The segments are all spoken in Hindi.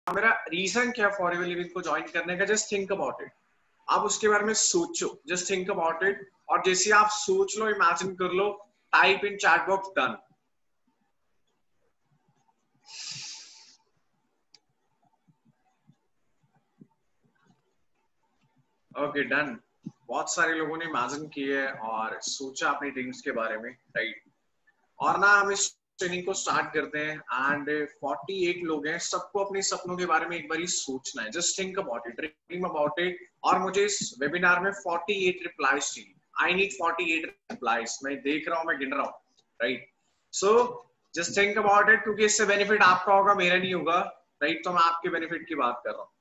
मेरा रीजन क्या फॉर एवर लिविंग को ज्वाइन करने का, जस्ट थिंक अबाउट इट। आप उसके बारे में सोचो, जस्ट थिंक अबाउट इट, और जैसे आप सोच लो, इमेजिन कर लो, type in chat box done. Okay done. बहुत सारे लोगों ने इमेजिन किए और सोचा अपनी ड्रीम्स के बारे में, राइट। और ना हम इस ट्रेनिंग को स्टार्ट करते हैं एंड 48 लोग हैं, सबको अपने सपनों के बारे में एक बार ही सोचना है, just think about it, dream about it. और मुझे इस वेबिनार में 48 रिप्लाईज चाहिए। I need 48 replies. मैं देख रहा हूँ, मैं गिन रहा हूँ, right. So just think about it, क्योंकि इससे बेनिफिट आपका होगा, मेरा नहीं होगा, राइट। तो मैं आपके बेनिफिट की बात कर रहा हूँ।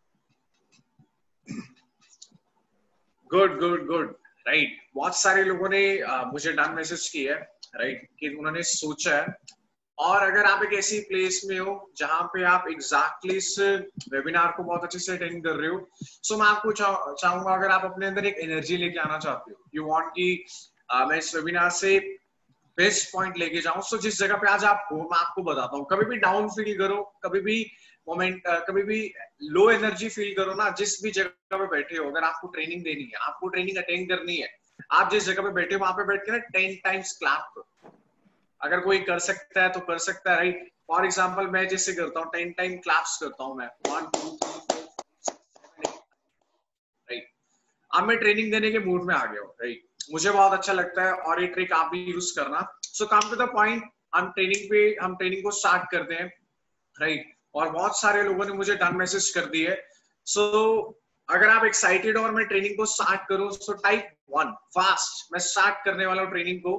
Good good good, right. बहुत सारे लोगों ने मुझे डन मैसेज किया है, राइट, कि उन्होंने सोचा है। और अगर आप एक ऐसी प्लेस में हो जहां पे आप एग्जैक्टली इस वेबिनार को बहुत अच्छे से अटेंड कर रहे हो, सो मैं आपको चाहूंगा, अगर आप अपने अंदर एक एनर्जी लेके आना चाहते हो, यू वांट कि मैं इस वेबिनार से बेस्ट पॉइंट लेके जाऊं, सो जिस जगह पे आज आप हो, मैं आपको बताता हूँ, कभी भी डाउन फील करो, कभी भी मोमेंट, कभी भी लो एनर्जी फील करो ना, जिस भी जगह पे बैठे हो, अगर आपको ट्रेनिंग देनी है, आपको ट्रेनिंग अटेंड करनी है, आप जिस जगह पे बैठे हो वहां पे बैठ के ना 10 टाइम्स क्लैप करो। अगर कोई कर सकता है तो कर सकता है, राइट। फॉर एग्जाम्पल मैं जैसे करता हूँ, 10 टाइम क्लैप्स करता हूँ मैं, 1 2 3 4 राइट। अब मैं ट्रेनिंग देने के मूड में आ गया हूँ, राइट। मुझे बहुत अच्छा लगता है और ये ट्रिक आप भी यूज करना। So come to the point, हम ट्रेनिंग को स्टार्ट करते हैं, राइट। और बहुत सारे लोगों ने मुझे डन मैसेज कर दिए। सो अगर आप एक्साइटेड हो और मैं ट्रेनिंग को स्टार्ट करूं, सो टाइप 1 फास्ट। मैं स्टार्ट करने वाला हूं ट्रेनिंग को।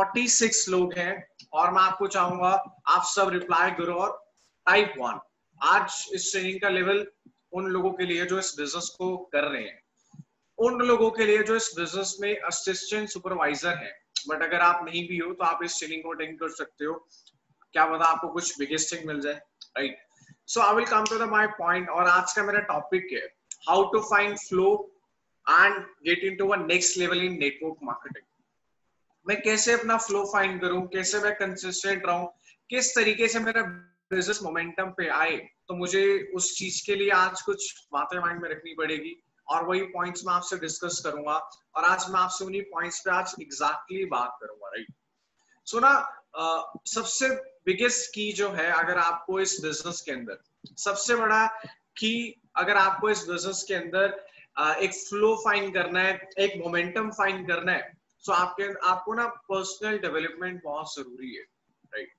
46 लोग हैं और मैं आपको चाहूंगा आप सब रिप्लाई करो और टाइप 1। आज इस ट्रेनिंग का लेवल उन लोगों के लिए जो इस बिजनेस को कर रहे हैं, उन लोगों के लिए जो इस बिजनेस में असिस्टेंट सुपरवाइजर है। बट अगर आप नहीं भी हो तो आप इस ट्रेनिंग को अटेंड कर सकते हो, क्या पता आपको कुछ बिगेस्ट थिंग मिल जाए, right. So I will come to the my point, और आज का मेरा टॉपिक है how to find flow and get into a next level in network marketing. मैं कैसे अपना फ्लो फाइंड करूं, कैसे मैं कंसिस्टेंट रहूं, किस तरीके से मेरा बिजनेस मोमेंटम पे आए, तो मुझे उस चीज के लिए आज कुछ बातें माइंड में रखनी पड़ेगी, और वही पॉइंट्स मैं आपसे डिस्कस करूंगा। और आज मैं आपसे उन्हीं पॉइंट्स पे आज एग्जैक्टली बात करूंगा, राइट। सो ना सबसे बिगेस्ट की जो है, अगर आपको इस बिजनेस के अंदर सबसे बड़ा की, अगर आपको इस बिजनेस के अंदर एक फ्लो फाइंड करना है, एक मोमेंटम फाइंड करना है, सो आपको ना पर्सनल डेवलपमेंट बहुत जरूरी है, राइट।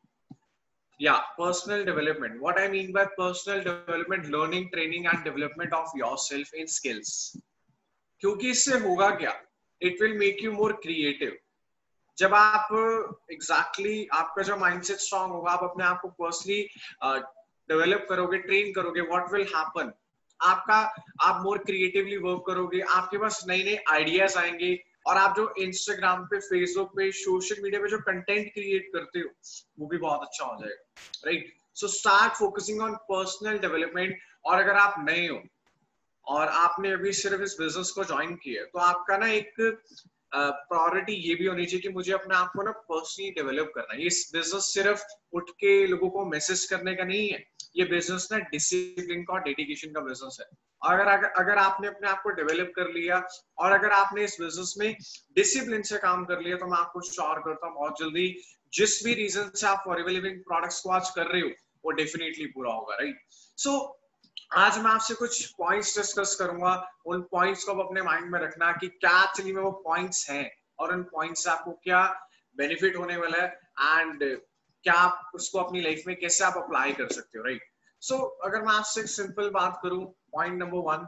या personal development, what I mean by personal development, learning, training and development of yourself in skills. क्योंकि इससे होगा क्या, it will make you more creative. जब आप एग्जैक्टली आपका जो माइंडसेट स्ट्रांग होगा, आप अपने आप को पर्सनली डेवलप करोगे, ट्रेन करोगे, व्हाट विल हैपन, आपका आप मोर क्रिएटिवली वर्क करोगे, आपके पास नए नए आइडियाज आएंगे, और आप जो इंस्टाग्राम पे, फेसबुक पे, सोशल मीडिया पे जो कंटेंट क्रिएट करते हो, वो भी बहुत अच्छा हो जाएगा, right. So start focusing on personal development. और अगर आप नए हो और आपने अभी सिर्फ इस बिजनेस को ज्वाइन किया है, तो आपका ना एक प्रायोरिटी ये भी होनी चाहिए कि मुझे अपने आप को ना पर्सनली डेवलप करना है। ये बिजनेस सिर्फ उठ के लोगों को मैसेज करने का नहीं है, ये बिजनेस ना डिसिप्लिन का और डेडिकेशन का बिजनेस है। अगर आपने अपने आप को डेवलप कर लिया, और अगर आपने इस बिजनेस में डिसिप्लिन से काम कर लिया, तो मैं आपको श्योर करता हूँ बहुत जल्दी जिस भी रीजन से आप फॉर एवर लिविंग प्रोडक्ट्स को आज कर रहे हो, वो डेफिनेटली पूरा होगा, राइट। सो आज मैं आपसे कुछ पॉइंट्स डिस्कस करूंगा। उन पॉइंट्स को अपने माइंड में रखना कि क्या एक्चुअली में वो पॉइंट्स हैं, और उन पॉइंट्स से आपको क्या बेनिफिट होने वाला है, एंड क्या आप उसको अपनी लाइफ में कैसे आप अप्लाई कर सकते हो, राइट। सो अगर मैं आपसे एक सिंपल बात करूं, पॉइंट नंबर 1,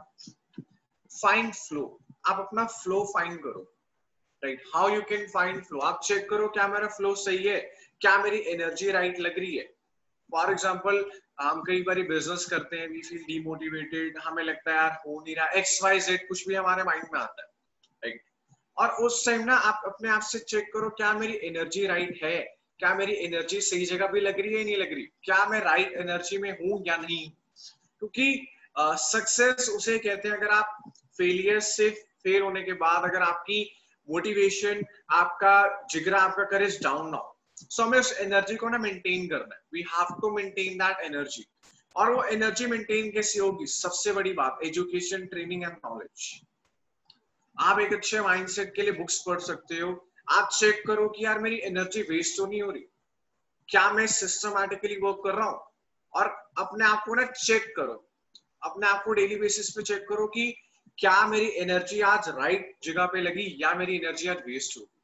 फाइंड फ्लो। आप अपना फ्लो फाइंड करो, right. How you can find flow, आप चेक करो क्या मेरा फ्लो सही है, क्या मेरी एनर्जी राइट लग रही है। फॉर एग्जाम्पल, हम कई बार बिजनेस करते हैं, वी फील डिमोटिवेटेड, हमें लगता है यार हो नहीं रहा, XYZ कुछ भी हमारे माइंड में आता है, राइट। और उस टाइम ना आप अपने आप से चेक करो क्या मेरी एनर्जी राइट है, क्या मेरी एनर्जी सही जगह पे लग रही है, नहीं लग रही, क्या मैं राइट एनर्जी में हूं या नहीं। क्योंकि सक्सेस उसे कहते हैं, अगर आप फेलियर से फेल होने के बाद अगर आपकी मोटिवेशन, आपका जिगरा, आपका करेज डाउन ना हो, सो हमें उस एनर्जी को ना मेंटेन करना है। We have to maintain that energy. और वो एनर्जी मेंटेन कैसी होगी? सबसे बड़ी बात, एजुकेशन, ट्रेनिंग एंड नॉलेज। आप एक अच्छे माइंडसेट के लिए बुक्स पढ़ सकते हो। आप चेक करो कि यार मेरी एनर्जी वेस्ट तो नहीं हो रही, क्या मैं सिस्टमैटिकली वर्क कर रहा हूँ? और अपने आप को ना चेक करो, अपने आप को डेली बेसिस पे चेक करो कि क्या मेरी एनर्जी आज राइट जगह पे लगी या मेरी एनर्जी आज वेस्ट हो।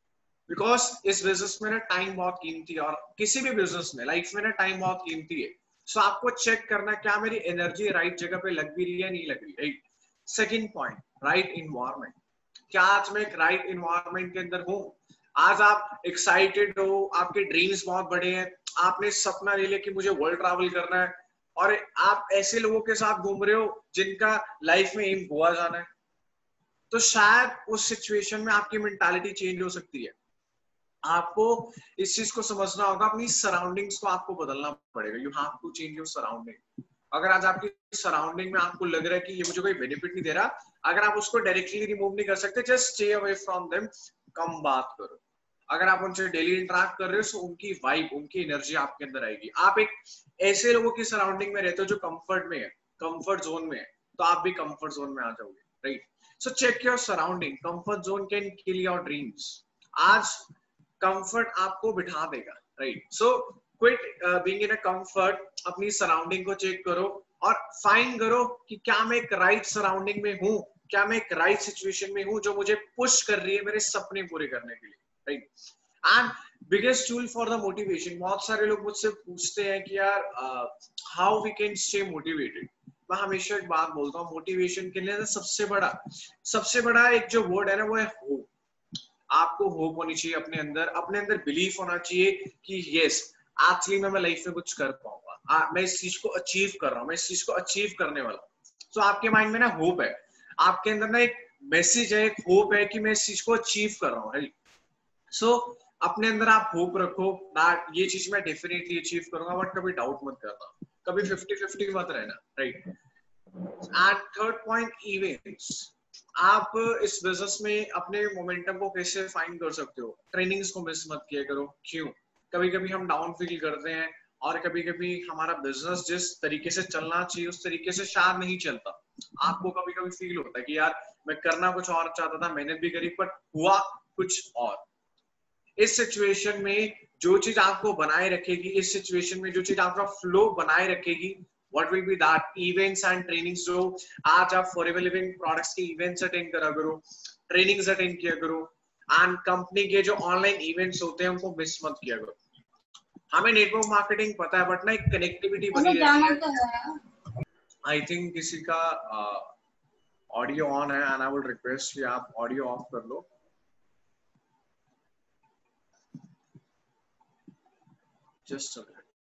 बिकॉज इस बिजनेस में ना टाइम बहुत कीमती है, और किसी भी बिजनेस में, लाइफ में ना टाइम बहुत कीमती है। सो आपको चेक करना क्या मेरी एनर्जी राइट जगह पे लग भी रही है, नहीं लग रही। Right. Second point, right environment. क्या आज मैं एक राइट इन्वायरमेंट के अंदर हूँ? आज आप एक्साइटेड हो, आपके ड्रीम्स बहुत बड़े हैं, आपने सपना ले लिया कि मुझे वर्ल्ड ट्रैवल करना है, और आप ऐसे लोगों के साथ घूम रहे हो जिनका लाइफ में एम गोवा जाना है, तो शायद उस सिचुएशन में आपकी मेंटालिटी चेंज हो सकती है। आपको इस चीज को समझना होगा, अपनी सराउंडिंग्स को आपको बदलना पड़ेगा। You have to change your surrounding. अगर आज आपकी सराउंडिंग में आपको लग रहा है कि ये मुझे कोई बेनिफिट नहीं दे रहा, अगर आप उसको डायरेक्टली रिमूव नहीं कर सकते, just stay away from them, कम बात करो। अगर आप उनसे डेली इंटरेक्ट कर रहे हो तो उनकी वाइब, उनकी एनर्जी आपके अंदर आएगी। आप एक ऐसे लोगों की सराउंडिंग में रहते हो जो कंफर्ट में है, कंफर्ट जोन में है, तो आप भी कंफर्ट जोन में आ जाओगे। Right. So check your surrounding. Comfort zone can kill your dreams. आज कंफर्ट आपको बिठा देगा। Right. So quit being in a comfort. अपनी सराउंडिंग को चेक करो और फाइंड करो कि क्या मैं एक राइट सराउंडिंग में हूँ, क्या मैं एक राइट सिचुएशन में हूँ जो मुझे पुश कर रही है मेरे सपने पूरे करने के लिए। Right. And biggest tool for the motivation. बहुत सारे लोग मुझसे पूछते हैं कि यार how we can stay motivated. मैं हमेशा एक बात बोलता हूँ, मोटिवेशन के लिए सबसे बड़ा एक जो वर्ड है ना, वो है होप। आपको होप होनी चाहिए अपने अंदर बिलीफ होना चाहिए कि यस, एक्चुअली मैं लाइफ में कुछ कर पाऊंगा, मैं इस चीज को अचीव कर रहा हूँ, मैं इस चीज को अचीव करने वाला हूँ। तो आपके माइंड में ना होप है, आपके अंदर ना एक मैसेज है, एक होप है कि मैं इस चीज को अचीव कर रहा हूँ। राइट। सो अपने अंदर आप होप रखो, ये चीज मैं डेफिनेटली अचीव करूंगा, बट कभी डाउट मत करना, कभी 50-50 मत रहना। Right. And third point, events. आप इस बिजनेस में अपने मोमेंटम को कैसे फाइंड कर सकते हो? ट्रेनिंग्स को मिस मत किया करो। क्यों? कभी कभी हम डाउन फील करते हैं, और कभी कभी हमारा बिजनेस जिस तरीके से चलना चाहिए उस तरीके से शायद नहीं चलता। आपको कभी कभी फील होता है कि यार मैं करना कुछ और चाहता था, मेहनत भी करी, बट हुआ कुछ और। इस सिचुएशन में जो चीज आपको बनाए रखेगी, इस सिचुएशन में जो चीज आपका फ्लो बनाए रखेगी, what will be that? Events and trainings. जो आज आप फॉरएवर लिविंग प्रोडक्ट्स के इवेंट्स अटेंड करा करो, ट्रेनिंग्स अटेंड किया करो, एंड कंपनी के जो ऑनलाइन इवेंट्स होते हैं उनको मिस मत किया करो। हमें नेटवर्क मार्केटिंग पता है, बट ना एक कनेक्टिविटी बनी रहती है। आई थिंक किसी का ऑडियो ऑन है, एंड आई वुड रिक्वेस्ट कि आप ऑडियो ऑफ कर लो। जस्ट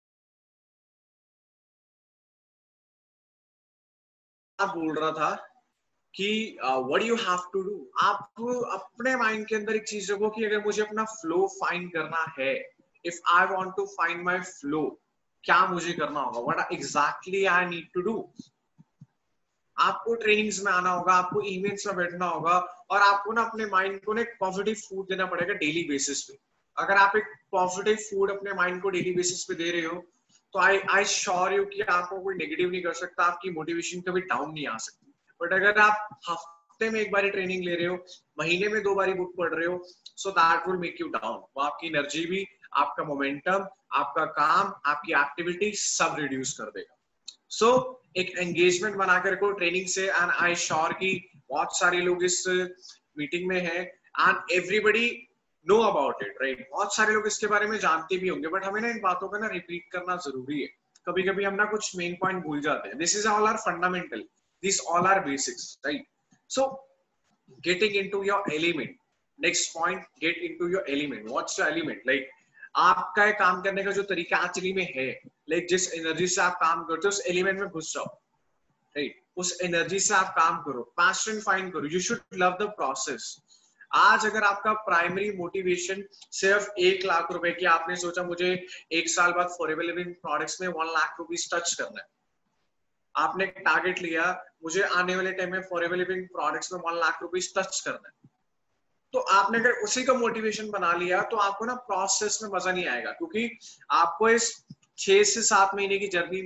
बोल रहा था कि what you have to do. आप अपने माइंड के अंदर एक चीज रखो कि अगर मुझे अपना फ्लो फाइंड करना है, if I want to find my flow, क्या मुझे करना होगा? What exactly I need to do. आपको ट्रेनिंग्स में आना होगा, आपको इवेंट्स में बैठना होगा, और आपको ना अपने माइंड को ना एक पॉजिटिव फूड देना पड़ेगा डेली बेसिस पे। अगर आप एक पॉजिटिव फूड अपने माइंड को डेली बेसिस पे दे रहे हो, तो आई श्योर यू कि आपको कोई नेगेटिव नहीं कर सकता, आपकी मोटिवेशन कभी डाउन नहीं आ सकती। बट अगर आप हफ्ते में एक बार ट्रेनिंग ले रहे हो, महीने में 2 बार बुक पढ़ रहे हो, so that will make you down. वो आपकी एनर्जी भी, आपका मोमेंटम, आपका काम, आपकी एक्टिविटी सब रिड्यूस कर देगा। सो एक एंगेजमेंट बनाकर को ट्रेनिंग से, एंड आई श्योर कि बहुत सारे लोग इस मीटिंग में हैं, and everybody know about it. Right. बहुत सारे लोग इसके बारे में जानते भी होंगे, बट हमें ना इन बातों का ना रिपीट करना जरूरी है। कभी कभी हम ना कुछ मेन पॉइंट भूल जाते हैं। This is all are fundamental, this all are basics. Right. So getting into your element. Next point, get into your element. What's your element? Like आपका काम करने का जो तरीका एक्चुअली में है, लाइक जिस एनर्जी से आप काम करते हो उस एलिमेंट में घुस जाओ। राइट। उस एनर्जी से आप काम करो, पैशन फाइंड करो, you should love the process. आज अगर आपका प्राइमरी मोटिवेशन सिर्फ 1 लाख रुपए की, आपने सोचा मुझे 1 साल बाद फॉरएवर लिविंग प्रोडक्ट्स में 1 लाख रुपीस टच करना है, आपने टारगेट लिया मुझे आने वाले टाइम में फॉरएवर लिविंग प्रोडक्ट्स में 1 लाख रुपीस टच करना है, तो आपने अगर उसी का मोटिवेशन बना लिया तो आपको ना प्रोसेस में मजा नहीं आएगा, क्योंकि आपको इस 6 से 7 महीने की जर्नी में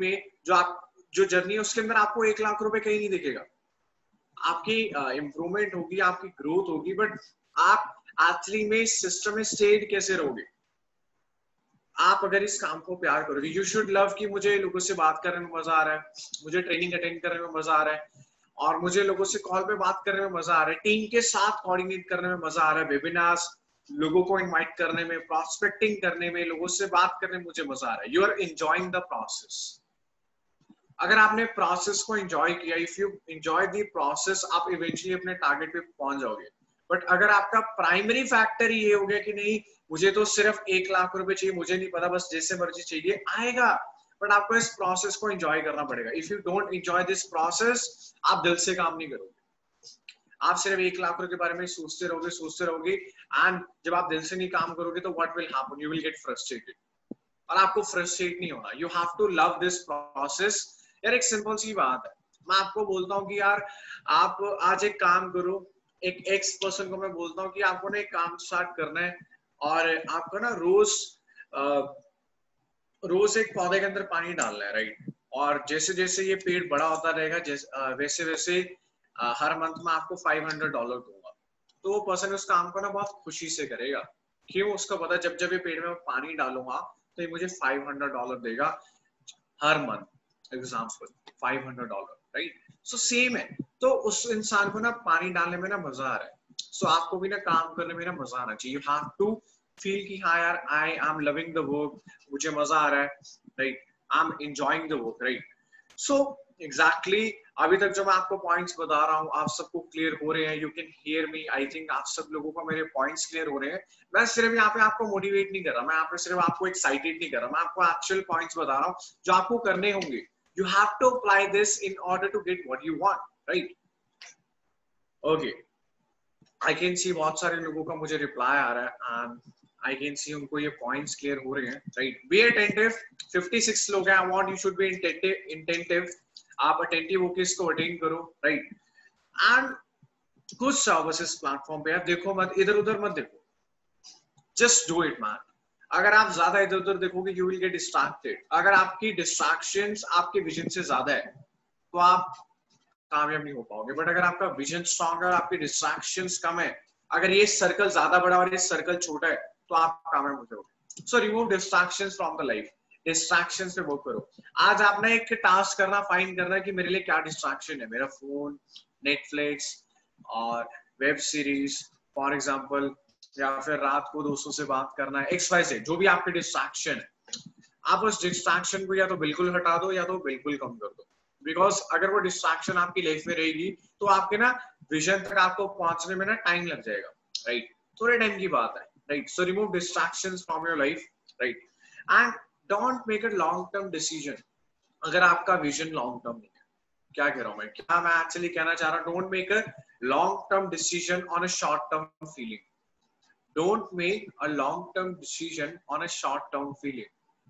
जो जर्नी है उसके अंदर आपको 1 लाख रुपए कहीं नहीं दिखेगा। आपकी इम्प्रूवमेंट होगी, आपकी ग्रोथ होगी, बट आप एक्चुअली में सिस्टम में स्टेड कैसे रहोगे? आप अगर इस काम को प्यार करोगे, यू शुड लव कि मुझे लोगों से बात करने में मजा आ रहा है, मुझे ट्रेनिंग अटेंड करने में मजा आ रहा है, और मुझे लोगों से कॉल पे बात करने में मजा आ रहा है, टीम के साथ कोऑर्डिनेट करने में मजा आ रहा है, वेबिनार्स, लोगों को इनवाइट करने में, प्रोस्पेक्टिंग करने में, लोगों से बात करने में मुझे मजा आ रहा है। You are enjoying the process. अगर आपने प्रोसेस को एंजॉय किया, if you enjoy the process, आप इवेंचुअली अपने टारगेट पे पहुंच जाओगे। बट अगर आपका प्राइमरी फैक्टर ये हो गया कि नहीं, मुझे तो सिर्फ 1 लाख रुपए चाहिए, मुझे नहीं पता, बस जैसे मर्जी चाहिए, आएगा, बट आपको इस प्रोसेस को एंजॉय करना पड़ेगा। If you don't enjoy this process, आप दिल से काम नहीं करोगे। आप सिर्फ 1 लाख रुपए के बारे में सोचते रहोगे, एंड जब आप दिल से नहीं काम करोगे तो what will happen? You will get frustrated, और आपको फ्रस्ट्रेट नहीं होना। You have to love this process. यार एक सिंपल सी बात है, मैं आपको बोलता हूँ कि यार आप आज एक काम करो, एक एक्स पर्सन को मैं बोलता हूँ कि आपको ना एक काम स्टार्ट करना है, और आपको ना रोज एक पौधे के अंदर पानी डालना है, राइट? और जैसे जैसे ये पेड़ बड़ा होता रहेगा, वैसे वैसे हर मंथ में आपको $500 दूंगा। तो वो पर्सन उस काम को ना बहुत खुशी से करेगा। क्यों? उसको पता जब जब ये पेड़ में पानी डालूंगा तो ये मुझे $500 देगा हर month. Example $500, right? So same है। तो उस इंसान को ना पानी डालने में ना मजा आ रहा है, सो आपको भी ना काम करने में ना मजा आना चाहिए। यू हैव टू फील कि हाँ यार, I am loving the work, मुझे मजा आ रहा है, right? I am enjoying the work, right? So exactly अभी तक जो मैं आपको पॉइंट्स बता रहा हूँ, आप सबको क्लियर हो रहे हैं? You can hear me. I think आप सब लोगों को मेरे पॉइंट्स क्लियर हो रहे हैं। मैं सिर्फ यहाँ पे आपको मोटिवेट नहीं कर रहा, मैं यहाँ पे सिर्फ आपको एक्साइटेड नहीं कर रहा, मैं आपको एक्चुअल पॉइंट्स बता रहा हूँ जो आपको करने होंगे। You have to apply this in order to get what you want, right? Okay, I can see बहुत सारे लोगों का मुझे रिप्लाई आ रहा है, एंड आई कैन सी उनको ये पॉइंट्स क्लियर हो रहे हैं, राइट? Be attentive. 56 लोग हैं। I want you should be attentive. आप अटेंटिव होकर इसको अटेंड करो, राइट? एंड कुछ सर्विसेज प्लेटफॉर्म पे आप देखो मत, इधर उधर मत देखो, जस्ट डू इट मैन। अगर आप ज्यादा इधर उधर देखोगे, यू विल गेट डिस्ट्रैक्टेड। अगर आपकी डिस्ट्रैक्शंस आपके विजन से ज्यादा है तो आप कामयाब नहीं हो पाओगे। बट अगर आपका विजन स्ट्रॉन्ग है और आपकी डिस्ट्रैक्शंस कम है, अगर ये सर्कल ज्यादा बड़ा और ये सर्कल छोटा है, तो आप कामयाब हो जाओगे। So remove distractions from the life. Distractions पे वर्क करो। आज आपने एक टास्क करना, फाइंड करना कि मेरे लिए क्या डिस्ट्रैक्शन है। मेरा फोन, नेटफ्लिक्स और वेब सीरीज फॉर एग्जांपल, या फिर रात को दोस्तों से बात करना है, XYZ, जो भी आपके डिस्ट्रैक्शन है, आप उस डिस्ट्रैक्शन को या तो बिल्कुल हटा दो या तो बिल्कुल कम कर दो। बिकॉज अगर वो डिस्ट्रैक्शन आपकी लाइफ में रहेगी तो आपके ना विजन तक आपको पहुंचने में ना टाइम लग जाएगा, राइट? थोड़े टाइम की बात है, right? So remove distractions from your life, right? And don't make a long term decision अगर आपका विजन लॉन्ग टर्म नहीं है। क्या कह रहा हूं मैं? क्या मैं एक्चुअली कहना चाह रहा हूं? Don't make a long term decision on a short term feeling. Don't make a long term decision on a short term feeling.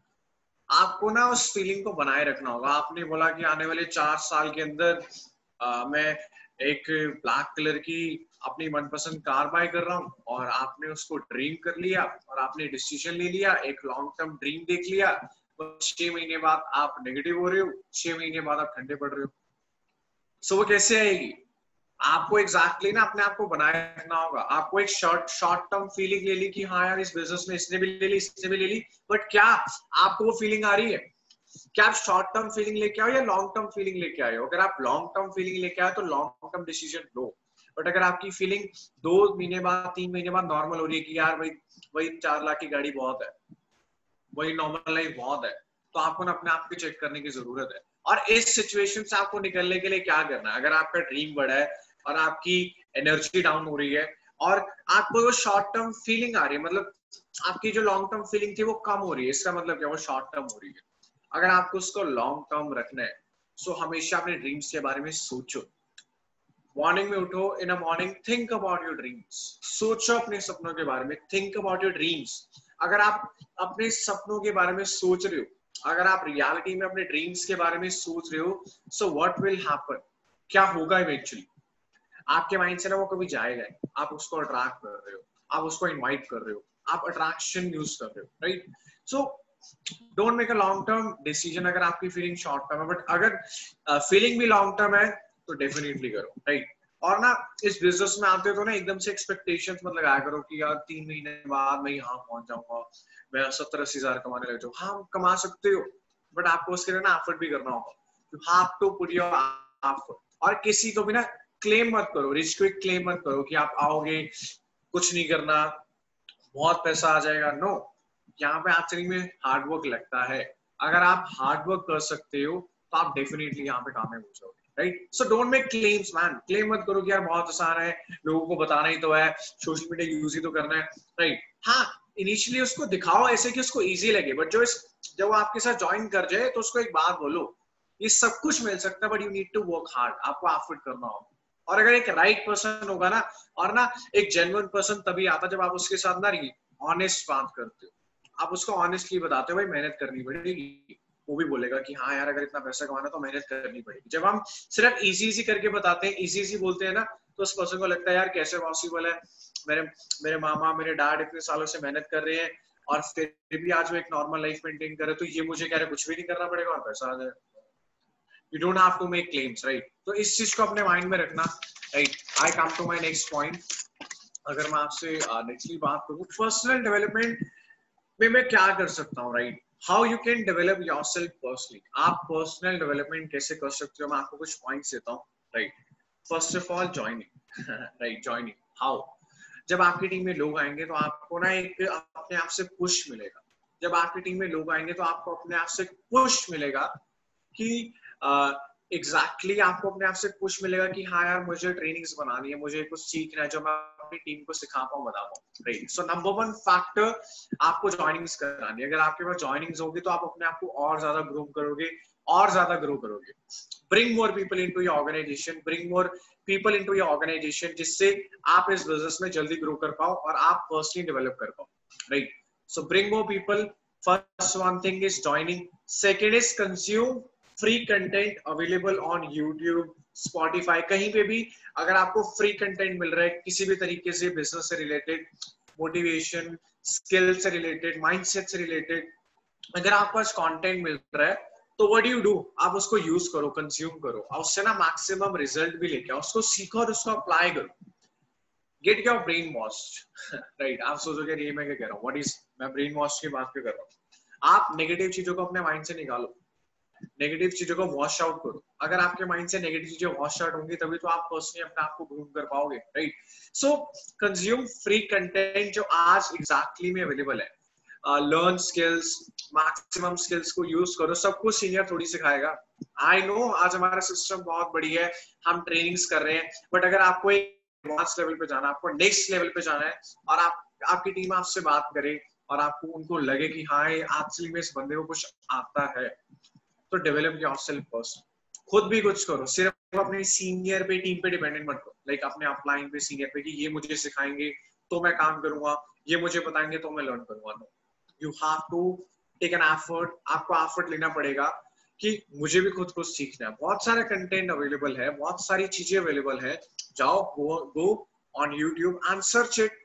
आपको ना उस फीलिंग को बनाए रखना होगा। आपने बोला कि आने वाले 4 साल के अंदर मैं एक ब्लैक कलर की अपनी मनपसंद कार बाय कर रहा हूँ, और आपने उसको ड्रीम कर लिया और आपने डिसीजन ले लिया, एक लॉन्ग टर्म ड्रीम देख लिया। तो 6 महीने बाद आप नेगेटिव हो रहे हो, 6 महीने बाद आप ठंडे पड़ रहे हो। सो वो कैसे आएगी? आपको एग्जैक्टली ना अपने आप को बनाए रखना होगा। आपको एक शॉर्ट टर्म फीलिंग ले ली कि हाँ यार, इस बिजनेस में इसने भी ले ली, इसने भी ले ली, बट क्या आपको वो फीलिंग आ रही है? क्या आप शॉर्ट टर्म फीलिंग लेके आओ या लॉन्ग टर्म फीलिंग लेके आए हो? अगर आप लॉन्ग टर्म फीलिंग लेके आए तो लॉन्ग टर्म डिसीजन लो। बट अगर आपकी फीलिंग 2 महीने बाद, 3 महीने बाद नॉर्मल हो रही है कि यार भाई वही 4 लाख की गाड़ी बहुत है, वही नॉर्मल लाइफ बहुत है, तो आपको ना अपने आप को चेक करने की जरूरत है। और इस सिचुएशन से आपको निकलने के लिए क्या करना है? अगर आपका ड्रीम बड़ा है और आपकी एनर्जी डाउन हो रही है और आपको वो शॉर्ट टर्म फीलिंग आ रही है, मतलब आपकी जो लॉन्ग टर्म फीलिंग थी वो कम हो रही है, इसका मतलब क्या? वो शॉर्ट टर्म हो रही है। अगर आपको उसको लॉन्ग टर्म रखना है, सो हमेशा अपने ड्रीम्स के बारे में सोचो। मॉर्निंग में उठो, in a morning think about your dreams. सोचो अपने सपनों के बारे में, थिंक अबाउट योर ड्रीम्स। अगर आप अपने सपनों के बारे में सोच रहे हो, अगर आप रियलिटी में अपने ड्रीम्स के बारे में सोच रहे हो, सो व्हाट विल हैपन? क्या होगा इवेंचुअली? आपके माइंड से ना वो कभी जाएगा, आप उसको अट्रैक्ट कर रहे हो, आप उसको इनवाइट कर रहे हो, आप अट्रैक्शन यूज कर रहे हो, right? So don't make a long term decision अगर आपकी फीलिंग शॉर्ट टर्म है, बट अगर फीलिंग भी लॉन्ग टर्म है तो डेफिनेटली करो, राइट। और ना इस बिजनेस में आते हो तो ना एकदम से एक्सपेक्टेशंस मत लगाया करो कि यार 3 महीने बाद मैं यहाँ पहुंच जाऊंगा, मैं 70-80 हजार कमाने लग जाऊँ। हाँ कमा सकते हो, बट आपको उसके लिए ना एफर्ट भी करना होगा। You have to put your effort. और किसी को भी ना क्लेम मत करो, रिच क्विक क्लेम मत करो कि आप आओगे, कुछ नहीं करना, बहुत पैसा आ जाएगा। नो, यहाँ पे एक्चुअली में हार्ड वर्क लगता है। अगर आप हार्ड वर्क कर सकते हो तो आप डेफिनेटली यहाँ पे कामयाब हो जाओगे, right. So don't make claims man. Claim मत करो कि यार बहुत आसान है, लोगों को बताना ही तो है, सोशल मीडिया यूज ही तो करना है, राइट। हाँ इनिशियली उसको दिखाओ ऐसे कि उसको इजी लगे, बट जब वो आपके साथ ज्वाइन कर जाए तो उसको एक बात बोलो, ये सब कुछ मिल सकता है but you need to work hard, आपको एफर्ट करना होगा। और अगर एक राइट पर्सन होगा ना, और ना एक जेन्युइन पर्सन तभी आता जब आप उसके साथ ना ऑनेस्ट बात करते हो, आप उसको ऑनेस्टली बताते हो भाई मेहनत करनी पड़ेगी, वो भी बोलेगा कि हाँ यार अगर इतना पैसा कमाना तो मेहनत करनी पड़ेगी। जब हम सिर्फ इजी इजी करके बताते हैं, इजी इजी बोलते हैं ना, तो उस पर्सन को लगता है यार कैसे पॉसिबल है, मेरे मेरे मामा मेरे डैड इतने सालों से मेहनत कर रहे हैं और फिर भी आज वो एक नॉर्मल लाइफ मेंटेन कर रहे, तो ये मुझे कह रहे कुछ भी नहीं करना पड़ेगा और पैसा आ जाए। You don't have to make claims, right. तो इस चीज को अपने माइंड में रखना, right. I come to my next point. अगर मैं आपसे नेक्स्टली बात करूं पर्सनल डेवलपमेंट में मैं क्या कर सकता हूँ, right. How you can develop yourself personally. आप पर्सनल डेवलपमेंट कैसे कर सकते हो, मैं आपको कुछ पॉइंट्स देता हूँ, right. First of all joining, right. Joining how, जब आपकी टीम में लोग आएंगे तो आपको ना एक अपने आप से पुश मिलेगा। जब आपकी टीम में लोग आएंगे तो आपको अपने आप से पुश मिलेगा कि एग्जैक्टली आपको अपने आप से पुश मिलेगा कि हाँ यार मुझे ट्रेनिंग्स बनानी है, मुझे कुछ सीखना है जो मैं अपनी टीम को सिखा पाऊँ, बता पाऊँ, राइट। सो नंबर 1 फैक्टर आपको जॉइनिंग्स करानी है। अगर आपके पास जॉइनिंग्स होगी तो आप अपने आप को और ज्यादा ग्रो करोगे, और ज्यादा ग्रो करोगे। Bring more people into your organization, bring more people into your organization, जिससे आप इस बिजनेस में जल्दी ग्रो कर पाओ और आप पर्सनली डेवलप कर पाओ, right. So bring more people, first one thing is joining. Second is consume free content available on YouTube, Spotify, कहीं पे भी अगर आपको फ्री कंटेंट मिल रहा है किसी भी तरीके से, बिजनेस से रिलेटेड, मोटिवेशन, स्किल से रिलेटेड, माइंडसेट से रिलेटेड, अगर आपको पास कंटेंट मिल रहा है तो व्हाट डू, आप उसको यूज करो, कंज्यूम करो और उससे ना मैक्सिमम रिजल्ट भी लेके आओ, उसको सीखो और उसको अप्लाई करो। Get your brain washed, right. आप सोचोगे ये मैं क्या कह रहा हूँ, व्हाट इज, मैं ब्रेन वॉश की बात क्यों कर रहा हूँ। आप नेगेटिव चीजों को अपने माइंड से निकालो, नेगेटिव चीजों को वॉश आउट करो। अगर आपके माइंड से नेगेटिव चीजें वॉश आउट होंगी तभी तो आप पर्सनली अपने आप को ग्रूम कर पाओगे, right. So consume free content जो आज एग्जैक्टली में अवेलेबल है, लर्न स्किल्स, मैक्सिमम स्किल्स को यूज करो। सब कुछ सीनियर थोड़ी सिखाएगा। आई नो आज हमारा सिस्टम बहुत बड़ी है, हम ट्रेनिंग्स कर रहे हैं, बट अगर आपको एक एडवांस लेवल पे जाना है, आपको नेक्स्ट लेवल पे जाना है और आपकी टीम आपसे बात करे और आपको उनको लगे कि हाँ ये एक्चुअली में इस बंदे को कुछ आता है, तो डेवलप योरसेल्फ फर्स्ट। खुद भी कुछ करो, सिर्फ अपने सीनियर पे, टीम पे डिपेंडेंट मत करो। लाइक अपने अपलाइन पे, सीनियर पे कि ये मुझे सिखाएंगे तो मैं काम करूंगा, ये मुझे बताएंगे तो मैं लर्न करूंगा। No, you have to take an effort. आपको एफर्ट लेना पड़ेगा कि मुझे भी खुद कुछ सीखना है। बहुत सारे कंटेंट अवेलेबल है, बहुत सारी चीजें अवेलेबल है, जाओ go on YouTube and search it.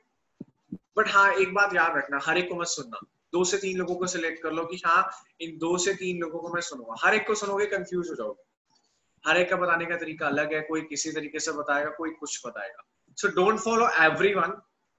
But हाँ एक बात याद रखना, हर एक को मत सुनना। 2 से 3 लोगों को सिलेक्ट कर लो कि हाँ इन 2 से 3 लोगों को मैं सुनूंगा। हर एक को सुनोगे कंफ्यूज हो जाओगे, हर एक का बताने का तरीका अलग है, कोई किसी तरीके से बताएगा, कोई कुछ बताएगा। So don't follow everyone.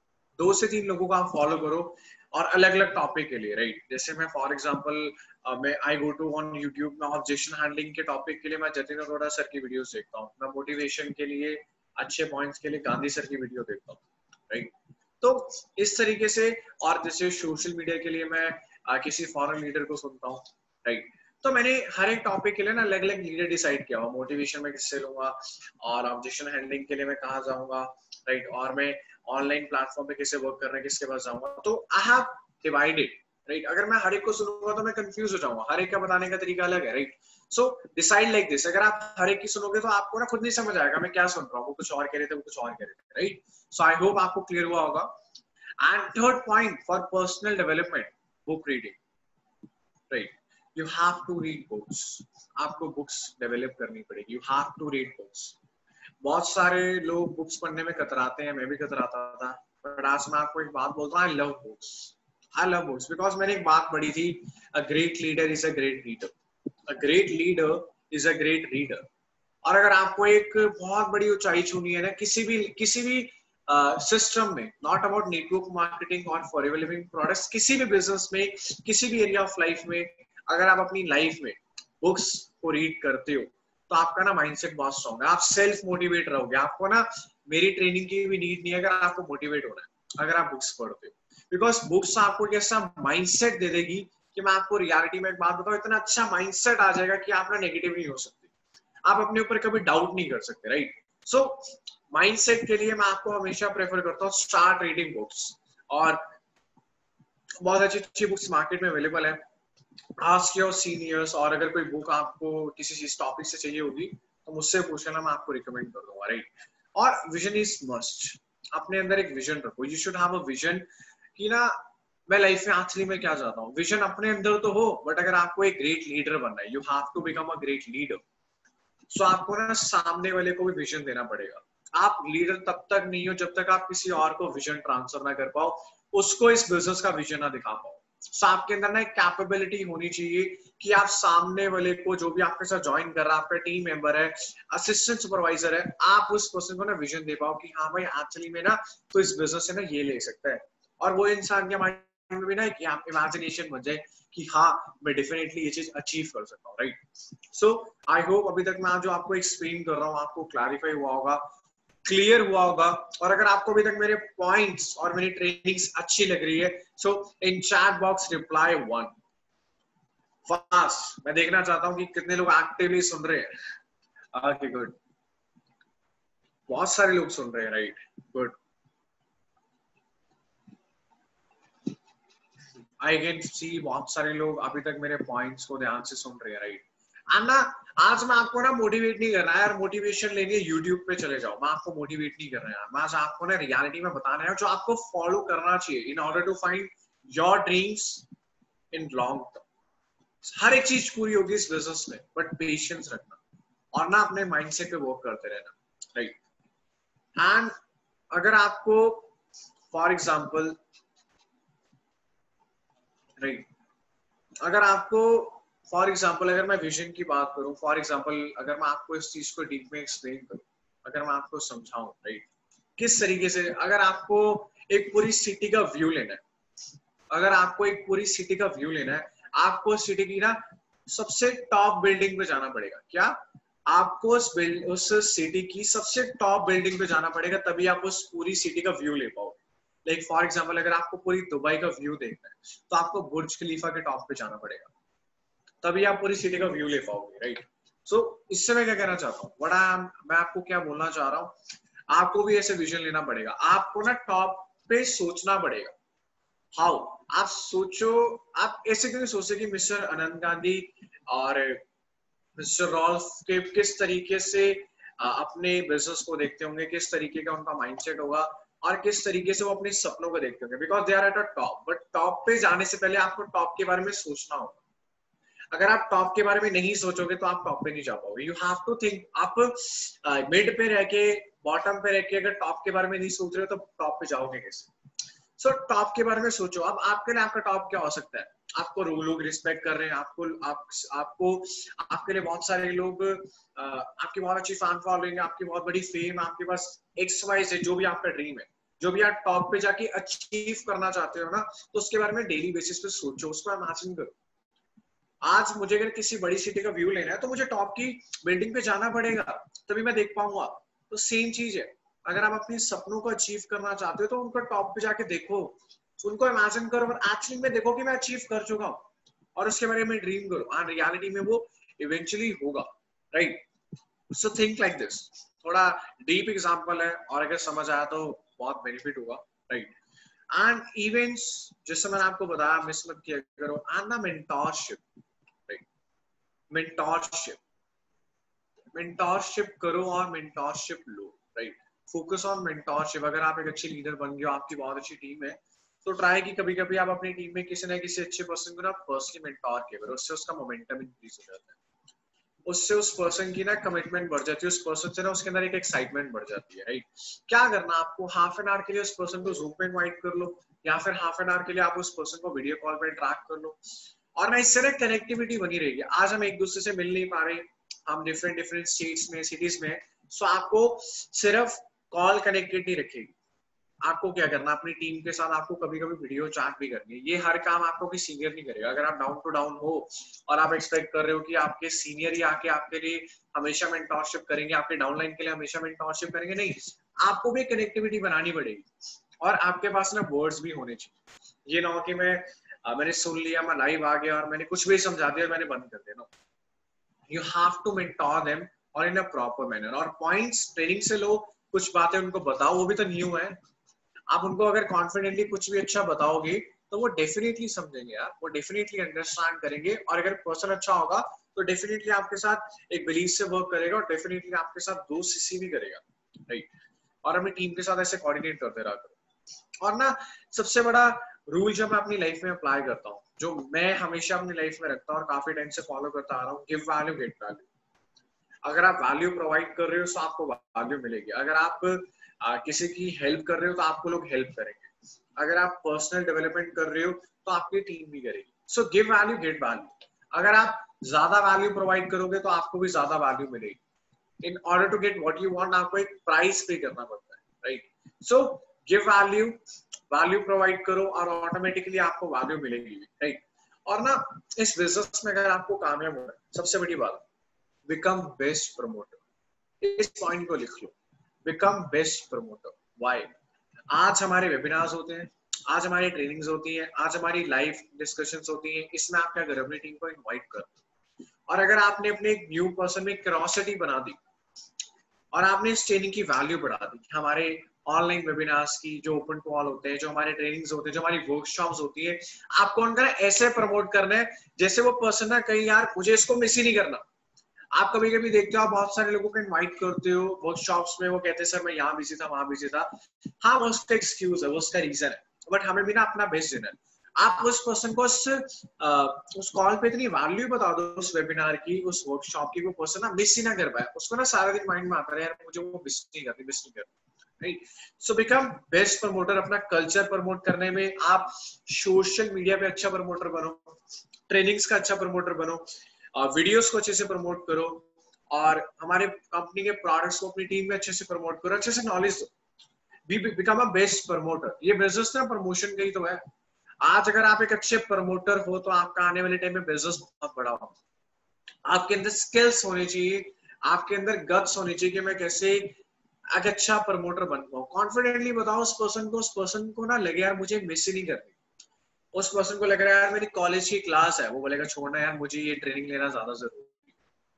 2 से 3 लोगों को आप फॉलो करो और अलग अलग टॉपिक के लिए, राइट। जैसे मैं फॉर एग्जांपल मैं I go to on YouTube में ऑब्जेक्शन हैंडलिंग के टॉपिक के लिए मैं जतिन अरोड़ा सर की वीडियोस देखता हूँ। मैं मोटिवेशन के लिए, अच्छे पॉइंट्स के लिए गांधी सर की वीडियो देखता हूँ, राइट। तो इस तरीके से, और जैसे सोशल मीडिया के लिए मैं किसी फॉरेन लीडर को सुनता हूँ, राइट। तो मैंने हर एक टॉपिक के लिए ना अलग अलग लीडर डिसाइड किया हुआ। मोटिवेशन में किससे लूंगा, और ऑब्जेक्शन हैंडलिंग के लिए मैं कहाँ जाऊंगा, राइट। और मैं ऑनलाइन प्लेटफॉर्म पे कैसे वर्क करना है, किसके पास जाऊंगा। तो आई हैव डिवाइडेड, राइट। अगर मैं हर एक को सुनूंगा तो मैं कंफ्यूज हो जाऊंगा, हर एक का बताने का तरीका अलग है, right. So decide like this. अगर आप हर एक की सुनोगे तो आपको ना खुद नहीं समझ आएगा मैं क्या सुन रहा हूँ, वो कुछ और कह रहे थे, वो कुछ और कह रहे थे, राइट। सो आई होप आपको क्लियर हुआ होगा। And third point for personal development, book reading, right. You have to read books. आपको बुक्स डेवलप करनी पड़ेगी, you have to read books. बहुत सारे लोग बुक्स पढ़ने में कतराते हैं, मैं भी कतराता था, बट आज मैं आपको एक बात बोलता हूँ, I love books. I love books because मैंने एक बात पढ़ी थी, a great leader is a great reader, a great leader is a great reader. और अगर आपको एक बहुत बड़ी ऊंचाई छूनी है ना किसी भी सिस्टम में, नॉट अबाउट नेटवर्क मार्केटिंग और फॉरएवर लिविंग प्रोडक्ट्स, किसी भी बिजनेस में, किसी भी एरिया ऑफ लाइफ में, अगर आप अपनी लाइफ में बुक्स को रीड करते हो तो आपका ना माइंडसेट बहुत स्ट्रॉन्ग है, आप सेल्फ मोटिवेट रहोगे। आपको ना मेरी ट्रेनिंग की भी नीड नहीं है अगर आपको मोटिवेट होना है, अगर आप बुक्स पढ़ते हो। बिकॉज बुक्स आपको एक ऐसा माइंडसेट दे देगी कि मैं आपको रियलिटी में एक बात बताऊं, इतना अच्छा माइंडसेट आ जाएगा कि आप ना नेगेटिव नहीं हो सकते, आप अपने ऊपर कभी डाउट नहीं कर सकते, राइट। सो माइंडसेट के लिए मैं आपको हमेशा प्रेफर करता हूँ स्टार्ट रीडिंग बुक्स। और बहुत अच्छी अच्छी बुक्स मार्केट में अवेलेबल है, आस्क योर सीनियर्स। और अगर कोई बुक आपको किसी चीज टॉपिक से चाहिए होगी तो मुझसे पूछ लेना, मैं आपको रिकमेंड कर दूंगा, राइट। और विजन इज मस्ट, अपने अंदर एक विजन रखो, you should have a vision कि ना मैं लाइफ में एक्चुअली में क्या चाहता हूँ। विजन अपने अंदर तो हो, बट अगर आपको एक ग्रेट लीडर बनना है, you have to become a great leader. So आपको ना सामने वाले को भी विजन देना पड़ेगा। आप लीडर तब तक नहीं हो जब तक आप किसी और को विजन ट्रांसफर ना कर पाओ, उसको इस बिजनेस का विजन ना दिखा पाओ। सो आपके अंदर ना एक कैपेबिलिटी होनी चाहिए कि आप सामने वाले को, जो भी आपके साथ ज्वाइन कर रहा है, आपका टीम मेंबर है, असिस्टेंट सुपरवाइजर है, आप उस पर्सन को ना विजन दे पाओ कि हाँ भाई एक्चुअली में ना तो इस बिजनेस से ना ये ले सकता है। और वो इंसान के माइंड में भी ना एक इमेजिनेशन बन जाए कि हाँ मैं डेफिनेटली ये चीज अचीव कर सकता हूँ, राइट। सो आई होप अभी तक मैं जो आपको एक्सप्लेन कर रहा हूँ आपको क्लैरिफाई हुआ होगा, क्लियर हुआ होगा। और अगर आपको अभी तक मेरे पॉइंट्स और मेरी ट्रेनिंग्स अच्छी लग रही है, so in chat box reply 1 fast. मैं देखना चाहता हूँ कि कितने लोग एक्टिवली सुन रहे हैं। ओके गुड, बहुत सारे लोग सुन रहे हैं, right, good. I can see बहुत सारे लोग अभी तक मेरे पॉइंट्स को ध्यान से सुन रहे हैं, राइट। ना आज मैं आपको ना मोटिवेट नहीं कर रहा है यार, मोटिवेशन लेने यूट्यूब पे चले जाओ, मैं आपको मोटिवेट नहीं कर रहा है। मैं आज आपको ना रियलिटी में बताना है जो आपको फॉलो करना चाहिए in order to find your dreams in long term. हर एक चीज पूरी होगी इस बिजनेस में, बट पेशेंस रखना और ना अपने माइंडसेट पे वर्क करते रहना, राइट। एंड अगर आपको फॉर एग्जाम्पल, राइट, अगर आपको फॉर एग्जाम्पल अगर मैं विजन की बात करूं, फॉर एग्जाम्पल अगर मैं आपको इस चीज को डीप में एक्सप्लेन करूं, अगर मैं आपको समझाऊं, राइट, किस तरीके से, अगर आपको एक पूरी सिटी का व्यू लेना है, अगर आपको एक पूरी सिटी का व्यू लेना है, आपको सिटी की ना सबसे टॉप बिल्डिंग पे जाना पड़ेगा। क्या आपको उस सिटी की सबसे टॉप बिल्डिंग पे जाना पड़ेगा, तभी आप उस पूरी सिटी का व्यू ले पाओगे। लाइक फॉर एग्जाम्पल अगर आपको पूरी दुबई का व्यू देखना है तो आपको बुर्ज खलीफा के टॉप पे जाना पड़ेगा, तभी आप पूरी सिटी का व्यू ले पाओगे, राइट। सो इससे मैं क्या कहना चाहता हूँ, मैं आपको क्या बोलना चाह रहा हूँ, आपको भी ऐसे विजन लेना पड़ेगा, आपको ना टॉप पे सोचना पड़ेगा। हाउ, आप सोचो, आप ऐसे क्यों सोचे कि मिस्टर अनंत गांधी और मिस्टर रॉल्फ के किस तरीके से अपने बिजनेस को देखते होंगे, किस तरीके का उनका माइंडसेट होगा और किस तरीके से वो अपने सपनों को देखते होंगे, because they are at a top. But top पे जाने से पहले आपको टॉप के बारे में सोचना होगा। अगर आप टॉप के बारे में नहीं सोचोगे तो आप टॉप पे नहीं जा पाओगे। यू हैव टू थिंक, आप मिड पे रह के, बॉटम पे रह के अगर टॉप के बारे में नहीं सोच रहे हो तो टॉप पे जाओगे कैसे। सो टॉप के बारे में सोचो। अब आपके लिए आपका टॉप क्या हो सकता है, आपको लोग रिस्पेक्ट कर रहे हैं, आपको आपके लिए बहुत सारे लोग, आपकी बहुत अच्छी फैन फॉलोइंग है, आपकी बहुत बड़ी फेम, आपके पास एक्स वाई है, जो भी आपका ड्रीम है, जो भी आप टॉप पे जाके अचीव करना चाहते हो ना, तो उसके बारे में डेली बेसिस पे सोचो, उसको इमेजिन करो। आज मुझे अगर किसी बड़ी सिटी का व्यू लेना है तो मुझे टॉप की बिल्डिंग पे जाना पड़ेगा, तभी मैं देख पाऊंगा। तो सेम चीज है, अगर आप अपने सपनों को अचीव करना चाहते हो तो उनको टॉप पे जाके देखो, उनको इमेजिन करो और एक्चुअली में देखो कि मैं अचीव कर चुका हूँ, और उसके बारे में ड्रीम करो एंड रियलिटी में वो इवेंचुअली होगा, right. So think like this. थोड़ा डीप एग्जांपल है और अगर समझ आया तो बहुत बेनिफिट होगा, राइट। एंड इवेंट्स, जैसे मैंने आपको बताया, मिस मत किया करो। एंड ना मेंटोरशिप, राइट, मेंटोरशिप, मेंटोरशिप करो और मेंटोरशिप लो, राइट। Focus on mentorship. अगर आप एक अच्छे लीडर बन गए हो, आपकी बहुत अच्छी टीम है, तो ट्राई की कभी कभी आप अपनी टीम में किसी ना किसी अच्छे पर्सन को ना पर्सनली मेंटोर किया करो, उससे उसका मोमेंटम इंक्रीज हो जाता है, उससे उस पर्सन की ना कमिटमेंट बढ़ जाती है, उस पर्सन से ना उसके अंदर एक एक्साइटमेंट बढ़ जाती है, राइट। क्या करना आपको, हाफ एन आवर के लिए उस पर्सन को जूम पे इनवाइट कर लो, या फिर हाफ एन आवर के लिए आप उस पर्सन को वीडियो कॉल पे ट्रैक कर लो, और ना इससे ना कनेक्टिविटी बनी रहेगी। आज हम एक दूसरे से मिल नहीं पा रहे, हम डिफरेंट डिफरेंट स्टेट्स में, सिटीज में, सो आपको सिर्फ कॉल कनेक्टेड नहीं रखेगी, आपको क्या करना, अपनी टीम के साथ आपको कभी कभी वीडियो चैट भी करनी है। ये हर काम आपको कोई सीनियर नहीं करेगा। अगर आप डाउन टू डाउन हो और आप एक्सपेक्ट कर रहे हो कि आपके सीनियर ही आके आपके लिए हमेशा मेंटरशिप करेंगे, आपके डाउनलाइन के लिए हमेशा मेंटरशिप करेंगे, नहीं, आपको भी कनेक्टिविटी बनानी पड़ेगी और आपके पास ना वर्ड्स भी होने चाहिए। ये ना हो कि मैंने सुन लिया, मैं लाइव आ गया और मैंने कुछ भी समझा दिया और मैंने बंद कर दिया। You have to mentor them और इन अ प्रॉपर मैनर, और पॉइंट्स ट्रेनिंग से लो, कुछ बातें उनको बताओ, वो भी तो न्यू है। आप उनको अगर कॉन्फिडेंटली कुछ भी अच्छा बताओगे तो वो डेफिनेटली समझेंगे यार, वो डेफिनेटली अंडरस्टैंड करेंगे, और अगर पर्सन अच्छा होगा तो डेफिनेटली आपके साथ एक बिलीव से वर्क करेगा और डेफिनेटली आपके साथ दोस्त सीसी भी करेगा, राइट। और अपनी टीम के साथ ऐसे कोऑर्डिनेट करते रहा करो। और ना सबसे बड़ा रूल जो मैं अपनी लाइफ में अप्लाई करता हूँ, जो मैं हमेशा अपनी लाइफ में रखता हूँ और काफी टाइम से फॉलो करता आ रहा हूँ, गिव वैल्यू गेट वैल्यू। अगर आप वैल्यू प्रोवाइड कर रहे हो तो आपको वैल्यू मिलेगी। अगर आप किसी की हेल्प कर रहे हो तो आपको लोग हेल्प करेंगे। अगर आप पर्सनल डेवलपमेंट कर रहे हो तो आपकी टीम भी करेगी। So give value get value. अगर आप ज्यादा वैल्यू प्रोवाइड करोगे तो आपको भी ज्यादा वैल्यू मिलेगी। In order to get what you want, आपको एक प्राइस पे करना पड़ता है, right. So give value, value provide करो और ऑटोमेटिकली आपको वैल्यू मिलेगी, राइट। और ना इस बिजनेस में अगर आपको कामयाब होना है, सबसे बड़ी बात, बिकम बेस्ट प्रमोटर। इस पॉइंट को लिख लो, बिकम बेस्ट प्रमोटर। व्हाई? आज हमारे वेबिनार्स होते हैं, आज हमारी ट्रेनिंग्स होती हैं, आज हमारी लाइव डिस्कशंस होती हैं, इसमें आप क्या करो, अपनी टीम को इनवाइट करो। और अगर आपने अपने एक न्यू पर्सन में क्यूरियोसिटी बना दी और आपने इस ट्रेनिंग की वैल्यू बढ़ा दी, हमारे ऑनलाइन वेबिनार्स की जो ओपन कॉल होते हैं, जो हमारे ट्रेनिंग्स होते हैं, जो हमारी वर्कशॉप्स होती है, आपको उनका ऐसे प्रमोट करना है जैसे वो पर्सन ना कहीं, यार मुझे इसको मिस ही नहीं करना। आप कभी कभी देखते हो, आप बहुत सारे लोगों को इनवाइट करते हो वर्कशॉप्स में, वो कहते हैं सर मैं यहाँ बिजी था, वहां बिजी था। हाँ, वो उसका एक्सक्यूज है, वो उसका रीजन है, बट हमें भी ना अपना बेस्ट देना है। आप उस पर्सन को उस कॉल पे इतनी वैल्यू बता दो, उस वेबिनार की, उस वर्कशॉप की, वो पर्सन ना मिस ही ना कर पाए, उसको ना सारा दिन माइंड में आता है यार मुझे वो मिस नहीं करती, right. So become best promoter. अपना कल्चर प्रमोट करने में आप सोशल मीडिया पे अच्छा प्रमोटर बनो, ट्रेनिंग्स का अच्छा प्रमोटर बनो, वीडियोस को अच्छे से प्रमोट करो, और हमारे कंपनी के प्रोडक्ट्स को अपनी टीम में अच्छे से प्रमोट करो, अच्छे से नॉलेज दो। Become a best promoter. ये बिजनेस ना प्रमोशन का ही तो है। आज अगर आप एक अच्छे प्रमोटर हो तो आपका आने वाले टाइम में बिजनेस बहुत बड़ा होगा। आपके अंदर स्किल्स होनी चाहिए, आपके अंदर गट्स होनी चाहिए कि मैं कैसे एक अच्छा प्रमोटर बन पाऊं। कॉन्फिडेंटली बताओ उस पर्सन को ना लगे यार मुझे मिस ही नहीं करनी। उस पर्सन को लग रहा है यार मेरी कॉलेज की क्लास है, वो बोलेगा छोड़ना यार मुझे ये ट्रेनिंग लेना ज्यादा जरूरी है।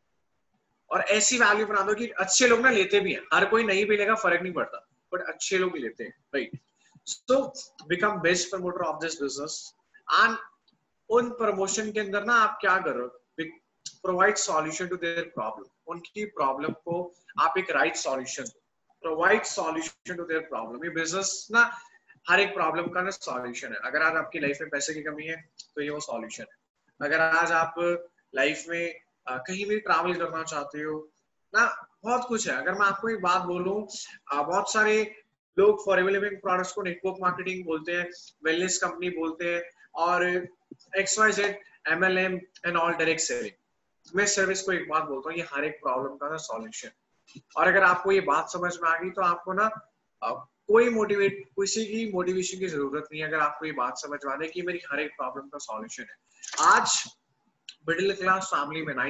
और ऐसी वैल्यू बना दो कि अच्छे लोग ना लेते भी हैं, हर कोई नहीं भी लेगा फर्क नहीं पड़ता, बट अच्छे लोग भी लेते हैं, right. So become best promoter of this business. And उन प्रमोशन के अंदर ना आप क्या करो, provide solution to their problem. उनकी प्रॉब्लम को आप एक राइट सॉल्यूशन दो, provide solution to their problem. ये बिजनेस ना हर एक प्रॉब्लम का ना सॉल्यूशन है। अगर आज आपकी लाइफ में पैसे की कमी है तो ये वो सॉल्यूशन है। अगर आज आप लाइफ में कहीं भी ट्रैवल करना चाहते हो ना, बहुत कुछ है। अगर मैं आपको एक बात बोलूं, बहुत सारे लोग फॉरएवर लिविंग प्रोडक्ट्स को नेटवर्क मार्केटिंग बोलते हैं, वेलनेस कंपनी बोलते हैं, और XYZ MLM and all direct selling. मैं सर्विस को एक बात बोलता हूँ, ये हर एक प्रॉब्लम का ना सॉल्यूशन। और अगर आपको ये बात समझ में आ गई तो आपको ना किसी की मोटिवेशन की जरूरत नहीं है। अगर आपको ये बात समझ में आ जाए कि मेरी हर एक प्रॉब्लम का सॉल्यूशन है। आज मिडिल क्लास फैमिली में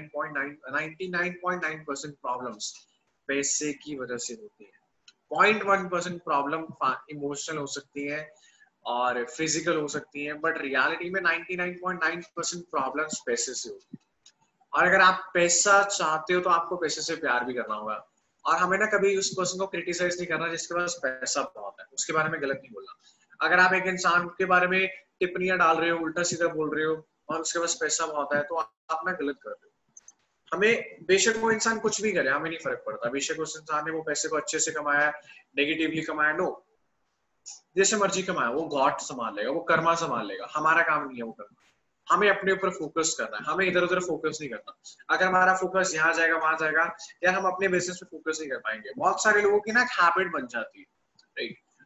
99.9% प्रॉब्लम्स पैसे की वजह से होती है। 0.1% प्रॉब्लम इमोशनल हो सकती है और फिजिकल हो सकती है, बट रियलिटी में 99.9% प्रॉब्लम्स पैसे से होती है। और अगर आप पैसा चाहते हो तो आपको पैसे से प्यार भी करना होगा। और हमें ना कभी उस पर्सन को क्रिटिसाइज नहीं करना जिसके पास पैसा बहुत है, उसके बारे में गलत नहीं बोलना। अगर आप एक इंसान के बारे में टिप्पणियां डाल रहे हो, उल्टा सीधा बोल रहे हो और उसके पास पैसा बहुत है, तो आप ना गलत कर रहे हो। हमें बेशक वो इंसान कुछ भी करे, हमें नहीं फर्क पड़ता। बेशक उस इंसान ने वो पैसे को अच्छे से कमाया, नेगेटिवली कमाया, नो, जैसे मर्जी कमाया, वो गॉड संभाल लेगा, वो कर्मा संभाल लेगा। हमारा काम नहीं है वो करना। हमें अपने ऊपर फोकस करना है, हमें इधर उधर फोकस नहीं करना। अगर हमारा फोकस यहाँ जाएगा वहां जाएगा, या हम अपने बिजनेस पे फोकस नहीं कर पाएंगे। बहुत सारे लोगों की ना हैबिट बन जाती है, राइट।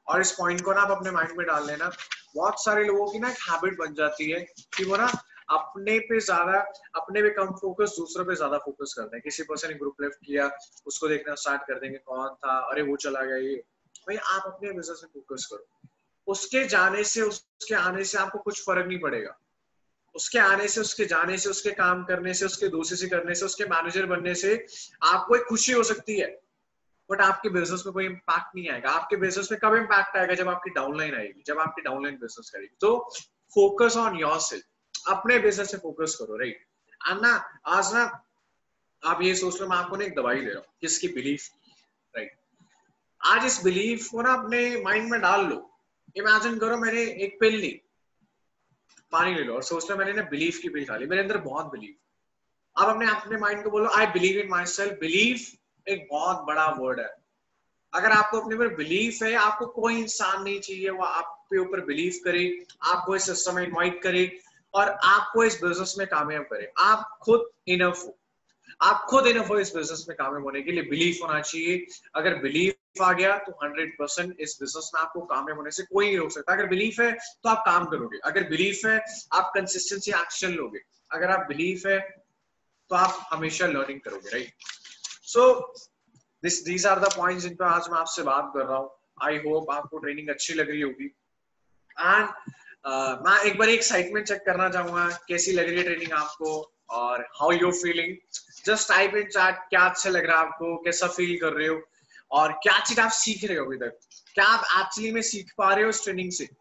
और इस पॉइंट को ना आप अपने माइंड में डाल लेना। बहुत सारे लोगों की ना एक हैबिट बन जाती है कि वो ना अपने पे ज्यादा, अपने पे कम फोकस, दूसरों पे ज्यादा फोकस करते हैं। किसी पर्सन ने ग्रुप लिफ्ट किया, उसको देखना स्टार्ट कर देंगे, कौन था, अरे वो चला गया ये। भाई आप अपने बिजनेस पे फोकस करो। उसके जाने से, उसके आने से आपको कुछ फर्क नहीं पड़ेगा। उसके आने से, उसके जाने से, उसके काम करने से, उसके दोस्ती से करने से, उसके मैनेजर बनने से आपको एक खुशी हो सकती है, बट आपके बिजनेस में कोई इम्पैक्ट नहीं आएगा। आपके बिजनेस में कब इम्पैक्ट आएगा? जब आपकी डाउनलाइन आएगी, जब आपकी डाउनलाइन बिजनेस करेगी। तो फोकस ऑन योरसेल्फ, अपने बिजनेस पे फोकस करो, राइट। अन्ना आज ना आप ये सोच लो मैं आपको ना एक दवाई दे रहा हूँ, किसकी? Belief, right. आज इस बिलीफ को ना अपने माइंड में डाल लो। इमेजिन करो मैंने एक पिल ली, पानी ले लो और सोच लो मैंने ना बिलीफ की पिल खा ली। मेरे अंदर बहुत बिलीफ। अब अपने अपने माइंड को बोलो I believe in myself. Belief एक बहुत बड़ा वर्ड है। अगर आपको अपने ऊपर बिलीफ है, आपको कोई इंसान नहीं चाहिए वो आपके ऊपर बिलीव करे, आपको इस सिस्टम में इनवाइट करे और आपको इस बिजनेस में कामयाब करे। आप खुद इनफ हो, आप खुद इनफ हो इस बिजनेस में कामयाब होने के लिए। बिलीफ होना चाहिए। अगर बिलीफ आ गया तो 100% इस बिजनेस में आपको कामयाब होने से कोई नहीं रोक सकता। अगर बिलीफ है तो आप काम करोगे, अगर बिलीफ है आप कंसिस्टेंसी एक्शन लोगे, अगर आप बिलीफ है तो आप हमेशा लर्निंग करोगे, right. So these are the points जिन पर आज मैं आपसे बात कर रहा हूँ। आई होप आपको ट्रेनिंग अच्छी लग रही होगी। एंड मैं एक बार एक्साइटमेंट चेक करना चाहूंगा, कैसी लग रही है ट्रेनिंग आपको और how you feeling. Just type in chat क्या अच्छा लग रहा है आपको, कैसा फील कर रहे हो और क्या चीज आप सीख रहे हो अभी तक, क्या आप एक्चुअली में सीख पा रहे हो इस ट्रेनिंग से।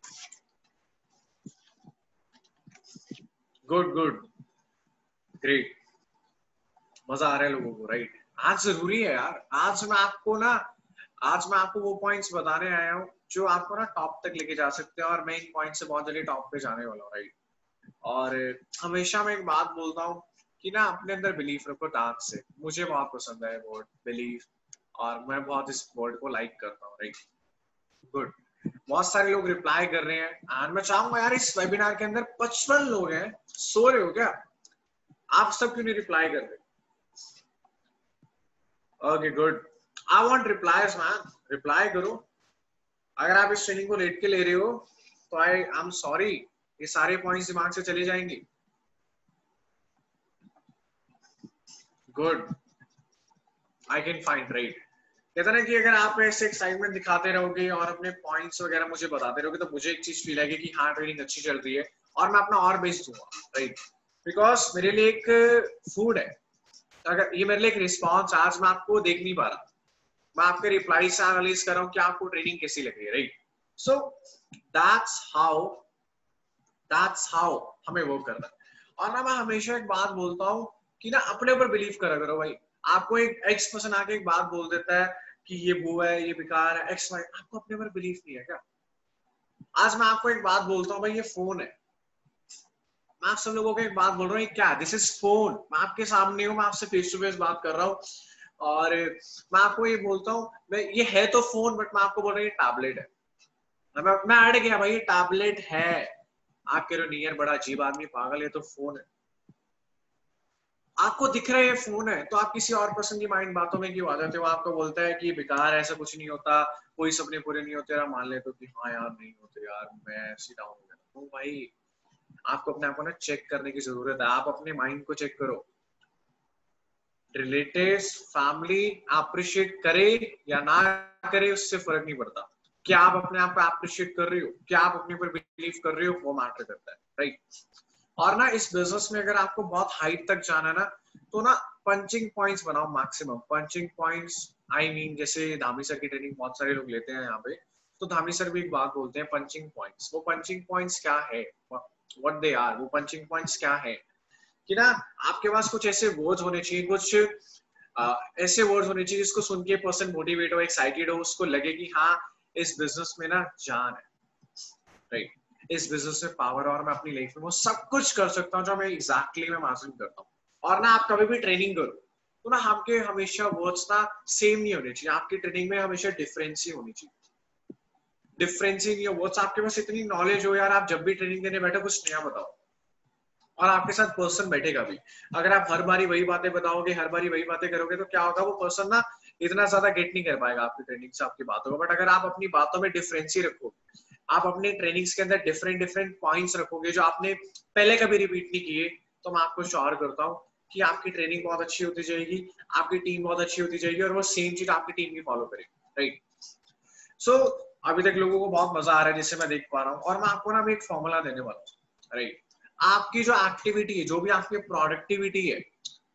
गुड गुड, ग्रेट, मजा आ रहा है लोगों को, राइट। आज जरूरी है यार। आज मैं आपको वो पॉइंट्स बताने आया हूँ जो आपको ना टॉप तक लेके जा सकते हैं और मैं इन पॉइंट से बहुत जल्दी टॉप पे जाने वाला हूँ, राइट। और हमेशा मैं एक बात बोलता हूँ कि ना अपने अंदर बिलीफ रखो दांत से। मुझे बहुत पसंद है वर्ड बिलीफ और मैं बहुत इस वर्ड को लाइक करता हूँ, राइट। गुड, बहुत सारे लोग रिप्लाई कर रहे हैं एंड मैं चाहूंगा यार इस वेबिनार के अंदर 55 लोग हैं, सो रहे हो क्या? आप सब क्यों नहीं रिप्लाई कर रहे? Okay good, I want replies man, reply करो। अगर आप इस ट्रेनिंग को लेट के ले रहे हो तो आई एम सॉरी, ये सारे पॉइंट्स दिमाग से चले जाएंगे। Good, I can find, right. कहता ना कि अगर आप ऐसे एक्साइटमेंट दिखाते रहोगे और अपने पॉइंट्स वगैरह मुझे बताते रहोगे तो मुझे एक चीज फील आएगी कि हाँ ट्रेनिंग अच्छी चल रही है और मैं अपना और बेस्ट दूंगा, राइट। बिकॉज मेरे लिए एक फूड है। अगर ये मेरे लिए एक रिस्पॉन्स, आज मैं आपको देख नहीं पा रहा, मैं आपके रिप्लाई से एनालाइज कर रहा हूँ कि आपको ट्रेनिंग कैसी लग रही है, राइट। सो दैट्स हाउ हमें वो करना है। और ना मैं हमेशा एक बात बोलता हूँ कि ना अपने ऊपर बिलीव करा करो भाई। आपको एक एक्स पर्सन आके एक बात बोल देता है कि ये वो है, ये बेकार है, एक्स वाई, आपको अपने ऊपर बिलीव नहीं है क्या? आज मैं आपको एक बात बोलता हूँ भाई, ये फोन है। मैं आप सब लोगों को एक बात बोल रहा हूँ, क्या? This is phone. मैं आपके सामने हूँ, मैं आपसे फेस टू फेस बात कर रहा हूँ और मैं आपको ये बोलता हूँ ये है तो फोन, बट मैं आपको बोल रहा हूँ ये टैबलेट है। मैं अड़ गया भाई, ये टैबलेट है। आप कह रहे हो नहीं यार बड़ा अजीब आदमी, पागल, ये तो फोन है। आपको दिख रहा है ये फोन है तो आप किसी और पर्सन की माइंड बातों में क्यों आ जाते हो? आपको बोलता है कि बेकार है, ऐसा कुछ नहीं होता, कोई सपने पूरे नहीं होते, यार मान लेते हो कि हाँ यार नहीं होते यार, मैं ऐसी डाउन हो गया। तो भाई आपको अपने आप को ना चेक करने की जरूरत है। आप अपने माइंड को चेक करो। रिलेटिव्स, फैमिली अप्रिशिएट करे या ना करे उससे फर्क नहीं पड़ता। क्या आप अपने आप को अप्रिशिएट कर रहे हो, क्या आप अपने ऊपर बिलीव कर रहे हो, वो मैटर करता है, राइट। और ना इस बिजनेस में अगर आपको बहुत हाइट तक जाना है ना तो ना पंचिंग पॉइंट्स बनाओ maximum. Punching points I mean जैसे धामी सर की ट्रेनिंग बहुत सारे लोग लेते हैं यहाँ पे, तो धामी सर भी एक बात बोलते हैं पंचिंग पॉइंट्स। वो पंचिंग पॉइंट्स क्या है, व्हाट दे आर, वो पंचिंग पॉइंट्स क्या है कि ना आपके पास कुछ ऐसे वर्ड्स होने चाहिए, कुछ ऐसे वर्ड्स होने चाहिए जिसको सुन के पर्सन मोटिवेट हो, एक्साइटेड हो, उसको लगे कि हाँ इस बिजनेस में ना जान है, राइट। इस बिजनेस में पावर और मैं अपनी लाइफ में वो सब कुछ कर सकता हूँ जो मैं एग्जैक्टली मैं हासिल करता हूँ। और ना आप कभी भी ट्रेनिंग करो तो ना आपके हमेशा वर्ड्स ना सेम नहीं होने चाहिए, आपकी ट्रेनिंग में हमेशा डिफरेंस ही होनी चाहिए। डिफरेंस ही नहीं हो वर्ड्स, आपके पास इतनी नॉलेज हो यार, आप जब भी ट्रेनिंग देने बैठो कुछ नया बताओ, और आपके साथ पर्सन बैठेगा भी। अगर आप हर बारी वही बातें बताओगे, हर बारी वही बातें करोगे, तो क्या होगा, वो पर्सन ना इतना ज्यादा गेट नहीं कर पाएगा आपकी ट्रेनिंग से, आपकी बातों को। बट अगर आप अपनी बातों में डिफरेंसी रखोगे, आप अपने ट्रेनिंग्स के अंदर डिफरेंट डिफरेंट पॉइंट्स रखोगे जो आपने पहले कभी रिपीट नहीं किए, तो मैं आपको श्योर करता हूँ कि आपकी ट्रेनिंग बहुत अच्छी होती जाएगी, आपकी टीम बहुत अच्छी होती जाएगी, और वो सेम चीज आपकी टीम भी फॉलो करेगी, राइट। सो अभी तक लोगों को बहुत मजा आ रहा है जिससे मैं देख पा रहा हूँ, और मैं आपको ना अभी एक फॉर्मूला देने वाला हूँ, राइट। आपकी जो एक्टिविटी है, जो भी आपकी प्रोडक्टिविटी है,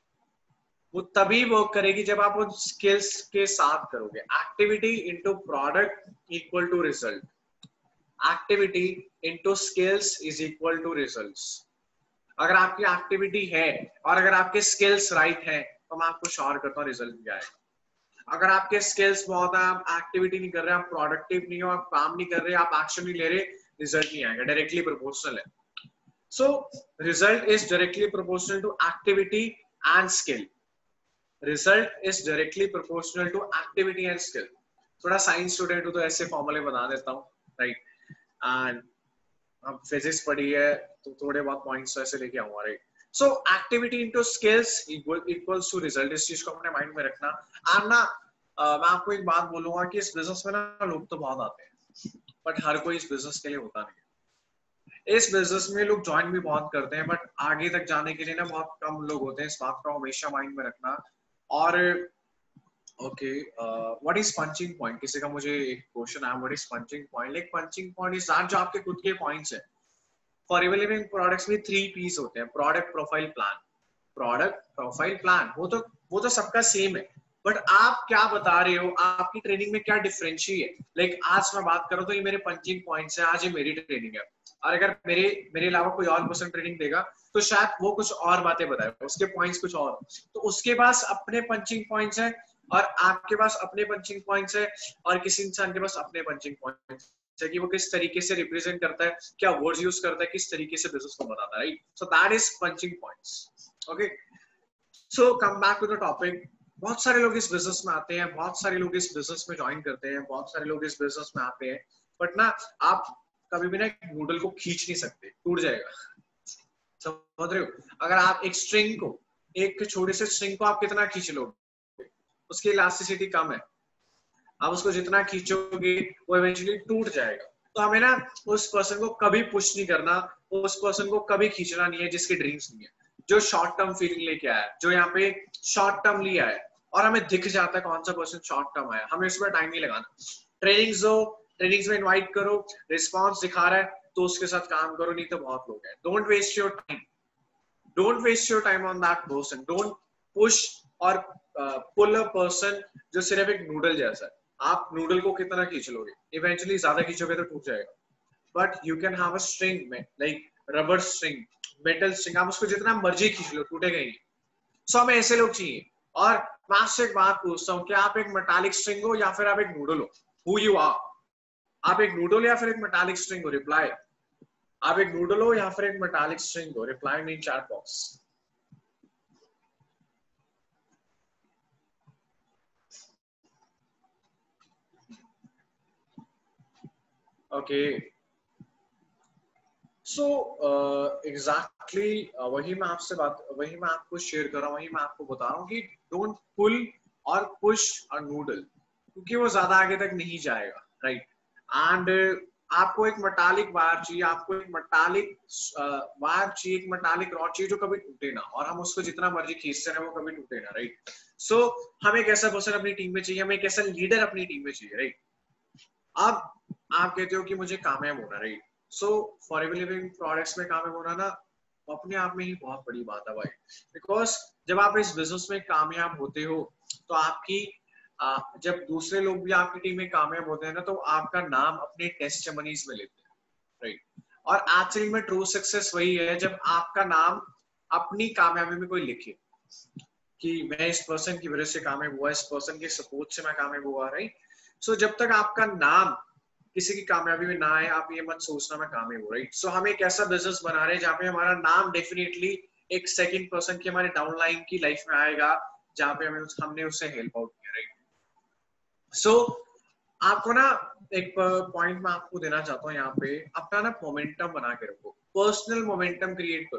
वो तभी वर्क करेगी जब आप उन स्किल्स के साथ करोगे। Activity into product equal to result, activity into skills is equal to results. अगर आपकी एक्टिविटी है और अगर आपके स्किल्स राइट है, तो मैं आपको श्योर करता हूँ रिजल्ट भी आएगा। अगर आपके स्किल्स बहुत है, आप एक्टिविटी नहीं कर रहे, आप प्रोडक्टिव नहीं हो, आप काम नहीं कर रहे, आप एक्शन नहीं ले रहे, रिजल्ट नहीं आएगा, डायरेक्टली प्रोपोर्शनल है। So result is directly proportional to activity and skill. Result is directly proportional to activity and skill. थोड़ा साइंस स्टूडेंट हो तो ऐसे फॉर्मूले बता देता हूँ, राइट। एंड अब फिजिक्स पढ़ी है तो थोड़े बहुत पॉइंट्स ऐसे लेके आऊंगा, right. So activity into skills equals to result, इस चीज को अपने माइंड में रखना। एंड ना मैं आपको एक बात बोलूंगा कि इस बिजनेस में ना लोग तो बहुत आते हैं, बट हर कोई इस बिजनेस के लिए होता नहीं। इस बिजनेस में लोग ज्वाइन भी बहुत करते हैं, बट आगे तक जाने के लिए ना बहुत कम लोग होते हैं, इस बात को हमेशा माइंड में रखना। और okay, what is punching point, किसी का मुझे एक क्वेश्चन आया, what is punching point. Like punching point is that जो आपके खुद के पॉइंट्स है। फॉर एवर लिविंग प्रोडक्ट्स में 3 पीस होते हैं, product profile plan. Product profile plan वो तो सबका सेम है, बट आप क्या बता रहे हो, आपकी ट्रेनिंग में क्या डिफरेंशिएट है। लाइक आज मैं बात करूं तो ये मेरे पंचिंग पॉइंट्स है, आज ये मेरी ट्रेनिंग है, और अगर मेरे मेरे अलावा कोई और पर्सन ट्रेनिंग देगा तो शायद वो कुछ और बातें बताएगा, उसके पॉइंट्स कुछ और, तो उसके पास अपने पंचिंग पॉइंट्स है, और आपके पास अपने पंचिंग पॉइंट्स है, और किसी इंसान के पास अपने पंचिंग पॉइंट्स है कि वो किस तरीके से रिप्रेजेंट करता है, क्या वर्ड्स यूज करता है, किस तरीके से बिजनेस को बताता है, right. So that is punching points. Okay, so come back to the topic. बहुत सारे लोग इस बिजनेस में आते हैं, बहुत सारे लोग इस बिजनेस में ज्वाइन करते हैं, बहुत सारे लोग इस बिजनेस में आते हैं, बट ना आप कभी भी ना एक नूडल को खींच नहीं सकते, टूट जाएगा, समझ रहे हो। अगर आप एक स्ट्रिंग को, एक छोटे से स्ट्रिंग को आप कितना खींच लोगे, उसकी इलास्टिसिटी कम है, आप उसको जितना खींचोगे वो इवेंचुअली टूट जाएगा। तो हमें ना उस पर्सन को कभी पुश नहीं करना, उस पर्सन को कभी खींचना नहीं है जिसके ड्रीम्स नहीं है, जो शॉर्ट टर्म फीलिंग लेके आया है, जो यहाँ पे शॉर्ट टर्म लिया है, और हमें दिख जाता है कौन सा पर्सन शॉर्ट टर्म आया, हमें उसमें टाइम नहीं लगाना। ट्रेनिंग्स दो, ट्रेनिंग्स में इन्वाइट करो, रिस्पॉन्स दिखा रहा है तो उसके साथ काम करो, नहीं तो बहुत लोग हैं। Don't waste your time, don't waste your time on that person, don't push और पुल अ पर्सन जो सिर्फ एक नूडल जैसा है। आप नूडल को कितना खींच लोगे, इवेंचुअली ज्यादा खींचोगे तो टूट जाएगा, but you can have a string में, like rubber string, metal string, आप उसको जितना मर्जी खींच लो, टूटेगा ही नहीं। सो हमें ऐसे लोग चाहिए। और मैं आपसे एक बात पूछता हूँ, क्या आप एक मेटालिक स्ट्रिंग हो या फिर आप एक नूडल हो, हु यू आर। आप एक नूडल या फिर एक मेटालिक स्ट्रिंग हो, रिप्लाई। आप एक नूडल हो या फिर एक मेटालिक स्ट्रिंग हो, reply me in chat box. Okay, so exactly वही मैं आपको शेयर कर रहा हूँ, वही मैं आपको बता रहा हूँ कि डोंट पुल और पुश अ नूडल, क्योंकि वो ज्यादा आगे तक नहीं जाएगा, राइट। एंड आपको एक मेटालिक वायर चाहिए, आपको एक मेटालिक वायर चाहिए, एक मेटालिक रॉड चाहिए जो कभी टूटे ना, और हम उसको जितना मर्जी खींचते रहे वो कभी टूटे ना, राइट। सो हमें एक ऐसा पर्सन अपनी टीम में चाहिए, हमें एक ऐसा लीडर अपनी टीम में चाहिए, राइट। अब आप कहते हो कि मुझे कामयाब होना, right. So for ever living products में कामयाब होना ना अपने आप में ही बहुत बड़ी बात है भाई, बिकॉज जब आप इस बिजनेस में कामयाब होते हो तो आपकी जब दूसरे लोग भी आपकी टीम में कामयाब होते हैं ना, तो आपका नाम अपने टेस्टिमनीज में लेते हैं, राइट। और एक्चुअली में ट्रू सक्सेस वही है जब आपका नाम अपनी कामयाबी में कोई लिखे कि मैं इस पर्सन की वजह से कामयाब हुआ, इस पर्सन के सपोर्ट से मैं कामयाब हुआ, राइट। सो जब तक आपका नाम किसी की कामयाबी में ना आए, आप ये मत सोचना मैं कामयाब हूँ, राइट। सो हम एक ऐसा बिजनेस बना रहे हैं जहाँ पे हमारा नाम डेफिनेटली एक सेकंड पर्सन की, हमारे डाउनलाइन की लाइफ में आएगा, जहाँ पे हमने उससे हेल्प आउट किया, राइट। सो आपको ना एक पॉइंट मैं आपको देना चाहता हूँ यहाँ पे, अपना ना मोमेंटम बना के रखो, पर्सनल मोमेंटम क्रिएट करो।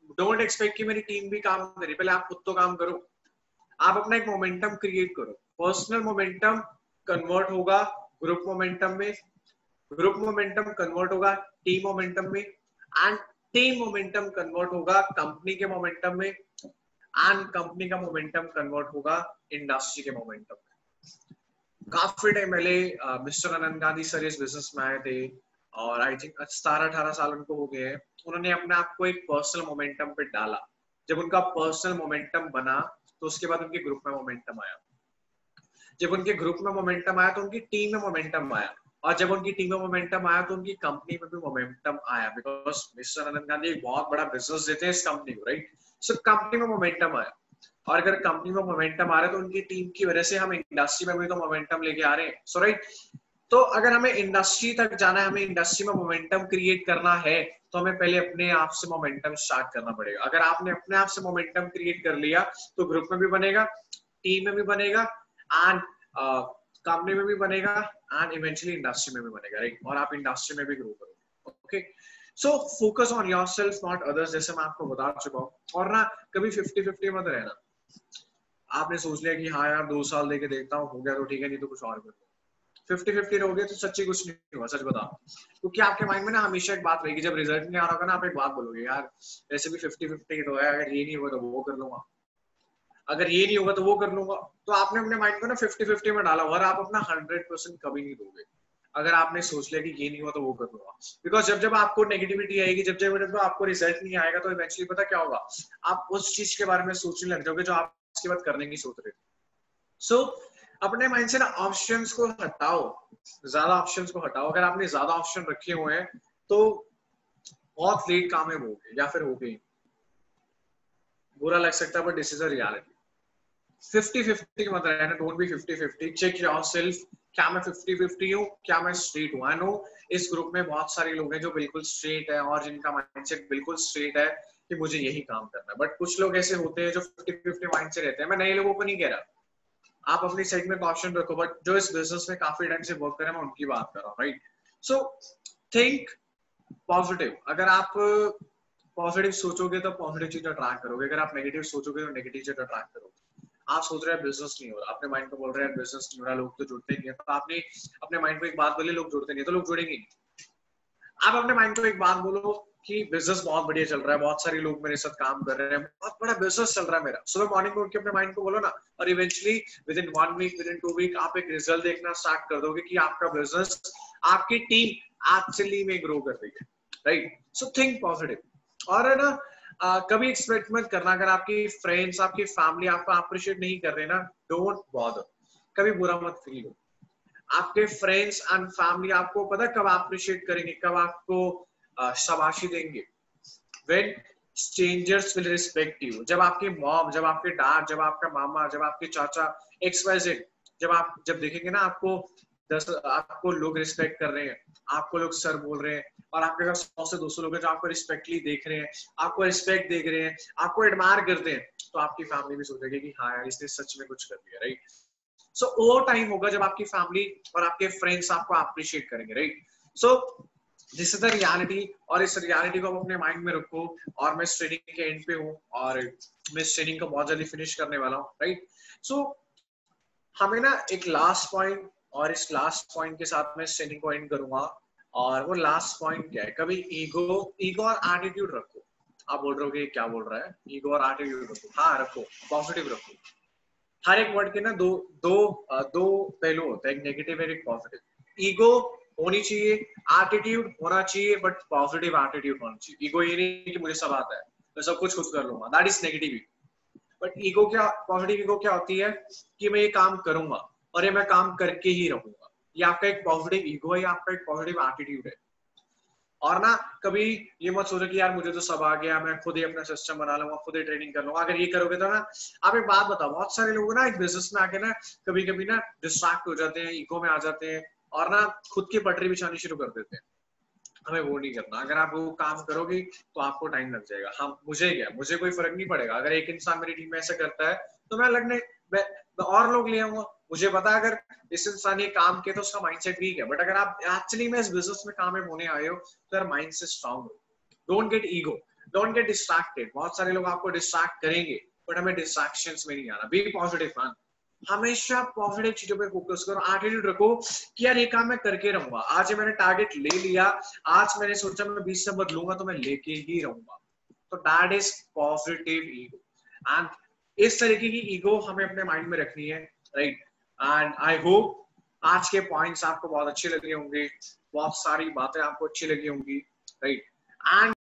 डोंट एक्सपेक्ट कि मेरी टीम भी काम करे, पहले आप खुद तो काम करो। आप अपना एक मोमेंटम क्रिएट करो। पर्सनल मोमेंटम कन्वर्ट होगा ग्रुप मोमेंटम में, ग्रुप मोमेंटम कन्वर्ट होगा टीम मोमेंटम में, एंड टीम मोमेंटम कन्वर्ट होगा कंपनी के मोमेंटम में, एंड कंपनी का मोमेंटम कन्वर्ट होगा इंडस्ट्री के मोमेंटम में। काफी टाइम पहले मिस्टर आनंद गांधी सर इस बिजनेस में आए थे और आई थिंक 17-18 साल उनको हो गए हैं। उन्होंने अपने आप को एक पर्सनल मोमेंटम पे डाला। जब उनका पर्सनल मोमेंटम बना तो उसके बाद उनके ग्रुप में मोमेंटम आया। जब उनके ग्रुप में मोमेंटम आया तो उनकी टीम में मोमेंटम आया, और जब उनकी टीम में मोमेंटम आया तो उनकी कंपनी में भी मोमेंटम आया, बिकॉज मिस्टर आनंद गांधी एक बहुत बड़ा बिजनेस देते हैं इस कंपनी को, राइट। सो कंपनी में मोमेंटम आया, और अगर कंपनी में मोमेंटम आ रहा है तो उनकी टीम की वजह से हम इंडस्ट्री में भी तो मोमेंटम लेके आ रहे हैं। सो राइट, तो अगर हमें इंडस्ट्री तक जाना है, हमें इंडस्ट्री में मोमेंटम क्रिएट करना है, तो हमें पहले अपने आप से मोमेंटम स्टार्ट करना पड़ेगा। अगर आपने अपने आप से मोमेंटम क्रिएट कर लिया तो ग्रुप में भी बनेगा, टीम में भी बनेगा, एंड कंपनी में भी बनेगा, एंड इवेंचुअली इंडस्ट्री में भी बनेगा, राइट। और आप इंडस्ट्री में भी ग्रो करोगे। Okay, so focus on yourself not others, जैसे मैं आपको बता चुका हूँ। और ना कभी 50-50 मत रहना। आपने सोच लिया कि हाँ यार 2 साल देके देखता हूँ, हो गया तो ठीक है, नहीं तो कुछ और कर लो। 50-50 रहोगे तो सच्ची कुछ नहीं होगा, सच बताओ। क्योंकि आपके माइंड में ना हमेशा एक बात रहेगी, जब रिजल्ट नहीं आ रहा होगा ना, आप एक बात बोलोगे, यार वैसे भी 50-50 तो है, अगर ये नहीं हुआ तो वो कर लूंगा, अगर ये नहीं होगा तो वो कर लूंगा। तो आपने अपने माइंड को ना 50-50 में डाला, और आप अपना 100% कभी नहीं दोगे। अगर आपने सोच लिया कि ये नहीं हुआ तो वो कर लूंगा, बिकॉज जब जब आपको नेगेटिविटी आएगी, जब जब आपको रिजल्ट नहीं आएगा, तो इवेंचुअली पता क्या होगा, आप उस चीज के बारे में सोचने लग जाओगे जो आप इसके बाद करने की सोच रहे थे। सो अपने माइंड से ना ऑप्शंस को हटाओ, ज्यादा ऑप्शंस को हटाओ। अगर आपने ज्यादा ऑप्शन रखे हुए हैं तो बहुत लेट कामयाब होगे, या फिर हो गई। बुरा लग सकता है but this is a reality. 50-50 मत रहना, डोंट बी 50-50। चेक योरसेल्फ, क्या मैं 50-50 हूँ, क्या मैं स्ट्रेट हूँ। आई नो इस ग्रुप में बहुत सारे लोग हैं जो बिल्कुल स्ट्रेट है और जिनका माइंडसेट बिल्कुल स्ट्रेट है कि मुझे यही काम करना है, बट कुछ लोग ऐसे होते हैं जो 50-50 माइंड से रहते हैं। मैं नए लोगों को नहीं कह रहा, आप अपनी साइड में ऑप्शन रखो, बट जो इस बिजनेस में काफी टाइम से वर्क कर रहे हैं मैं उनकी बात कर रहा हूँ, राइट। So think positive. अगर आप पॉजिटिव सोचोगे तो पॉजिटिव चीज अट्रैक्ट करोगे, अगर आप नेगेटिव सोचोगे तो नेगेटिव चीज अट्रैक्ट करोगे। आप सोच रहे हैं बिजनेस नहीं हो रहा, अपने माइंड को बोल रहे हैं बिजनेस नहीं हो रहा, लोग तो जुड़ते नहीं है, तो आपने अपने माइंड को एक बात बोली, लोग जुड़ते नहीं, तो लोग जुड़ेंगे नहीं। आप अपने माइंड को एक बात बोलो कि बिजनेस बहुत बढ़िया चल रहा है, बहुत सारे लोग मेरे साथ काम कर रहे हैं, बहुत बड़ा बिजनेस चल रहा है मेरा। सुबह मॉर्निंग में उठ के अपने माइंड को बोलो ना, और eventually within 1 week, within 2 week आप एक रिजल्ट देखना स्टार्ट कर दोगे कि आपका बिजनेस, आपकी टीम एक्चुअली में ग्रो कर रही है, राइट। So think positive. और है ना कभी एक्सपेक्ट मत करना, अगर आपकी फ्रेंड्स, आपकी फैमिली आपको अप्रिशिएट नहीं कर रहे ना, डोंट बॉदर, कभी बुरा मत फील हो। आपके फ्रेंड्स एंड फैमिली आपको पता कब अप्रिशिएट करेंगे, कब आपको शाबाशी देंगे, when strangers will respect you। जब आपकी मॉम, जब आपके डैड, जब आपका मामा, जब आपके चाचा, XYZ, जब देखेंगे ना आपको लोग रिस्पेक्ट कर रहे हैं, आपको लोग सर बोल रहे हैं, और आपके पास 100 से 200 लोग हैं जो आपको रिस्पेक्टली देख रहे हैं, आपको रिस्पेक्ट देख रहे हैं, आपको एडमायर करते हैं, तो आपकी फैमिली भी सोचेगी कि हाँ यार इसने सच में कुछ कर दिया, राइट। सो वो टाइम होगा जब आपकी फैमिली और आपके फ्रेंड्स आपको अप्रिशिएट करेंगे, right. So this is the reality, और इस रियलिटी को आप अपने माइंड में रखो। और मैं इस ट्रेनिंग के एंड पे हूँ, और मैं इस ट्रेनिंग को बहुत जल्दी फिनिश करने वाला हूँ, राइट। सो हमें ना एक लास्ट पॉइंट, और इस लास्ट पॉइंट के साथ मैं इस ट्रेनिंग को एंड करूंगा। और वो लास्ट पॉइंट क्या है, कभी ईगो और एटीट्यूड रखो। आप बोल रहे हो क्या बोल रहा है, ईगो और एटीट्यूड रखो। हाँ रखो, पॉजिटिव रखो। हर एक वर्ड के ना दो पहलू होते हैं, एक नेगेटिव और एक पॉजिटिव। ईगो होनी चाहिए, एटीट्यूड होना चाहिए, बट पॉजिटिव एटीट्यूड होना चाहिए। ईगो ये नहीं कि मुझे सब आता है, मैं सब कुछ खुद कर लूंगा, that is negativity. But ego क्या, पॉजिटिव ईगो क्या होती है कि मैं ये काम करूंगा और ये मैं काम करके ही रहूंगा। ये आपका एक पॉजिटिव ईगो है, ये आपका एक पॉजिटिव एटीट्यूड है। और ना कभी ये मत सोचो कि यार मुझे तो सब आ गया, मैं खुद ही अपना सिस्टम बना लूंगा, खुद ही ट्रेनिंग कर लूंगा। अगर ये करोगे तो ना, आप एक बात बताओ, बहुत सारे लोग ना एक बिजनेस में आके ना कभी कभी ना डिस्ट्रैक्ट हो जाते हैं, ईगो में आ जाते हैं, और ना खुद की पटरी बिछानी शुरू कर देते हैं। हमें वो नहीं करना। अगर आप वो काम करोगे तो आपको टाइम लग जाएगा। हम मुझे कोई फर्क नहीं पड़ेगा। अगर एक इंसान मेरी टीम में ऐसा करता है तो मैं और लोग ले आऊंगा। मुझे पता है अगर इस इंसान ने काम किया तो उसका माइंडसेट वीक है, बट अगर आप एक्चुअली में इस बिजनेस में कामयाब होने आए हो तो यार माइंड से स्ट्रांग हो। Don't get ego. Don't get distracted. बहुत सारे लोग आपको डिस्ट्रैक्ट करेंगे, बट हमें डिस्ट्रैक्शंस में नहीं आना। बी पॉजिटिव मैन, हमेशा पॉजिटिव चीजों पे फोकस करो। एटीट्यूड रखो कि यार ये काम मैं करके रहूंगा। आज ये मैंने टारगेट ले लिया, आज मैंने सोचा मैं 20 से बदलूंगा तो मैं लेके ही रहूंगा। तो that is positive ego. And इस तरीके की ईगो हमें अपने माइंड में रखनी है, राइट। एंड आई होप आज के पॉइंट्स आपको बहुत अच्छे लगे होंगे, बहुत सारी बातें आपको अच्छी लगी होंगी, राइट। एंड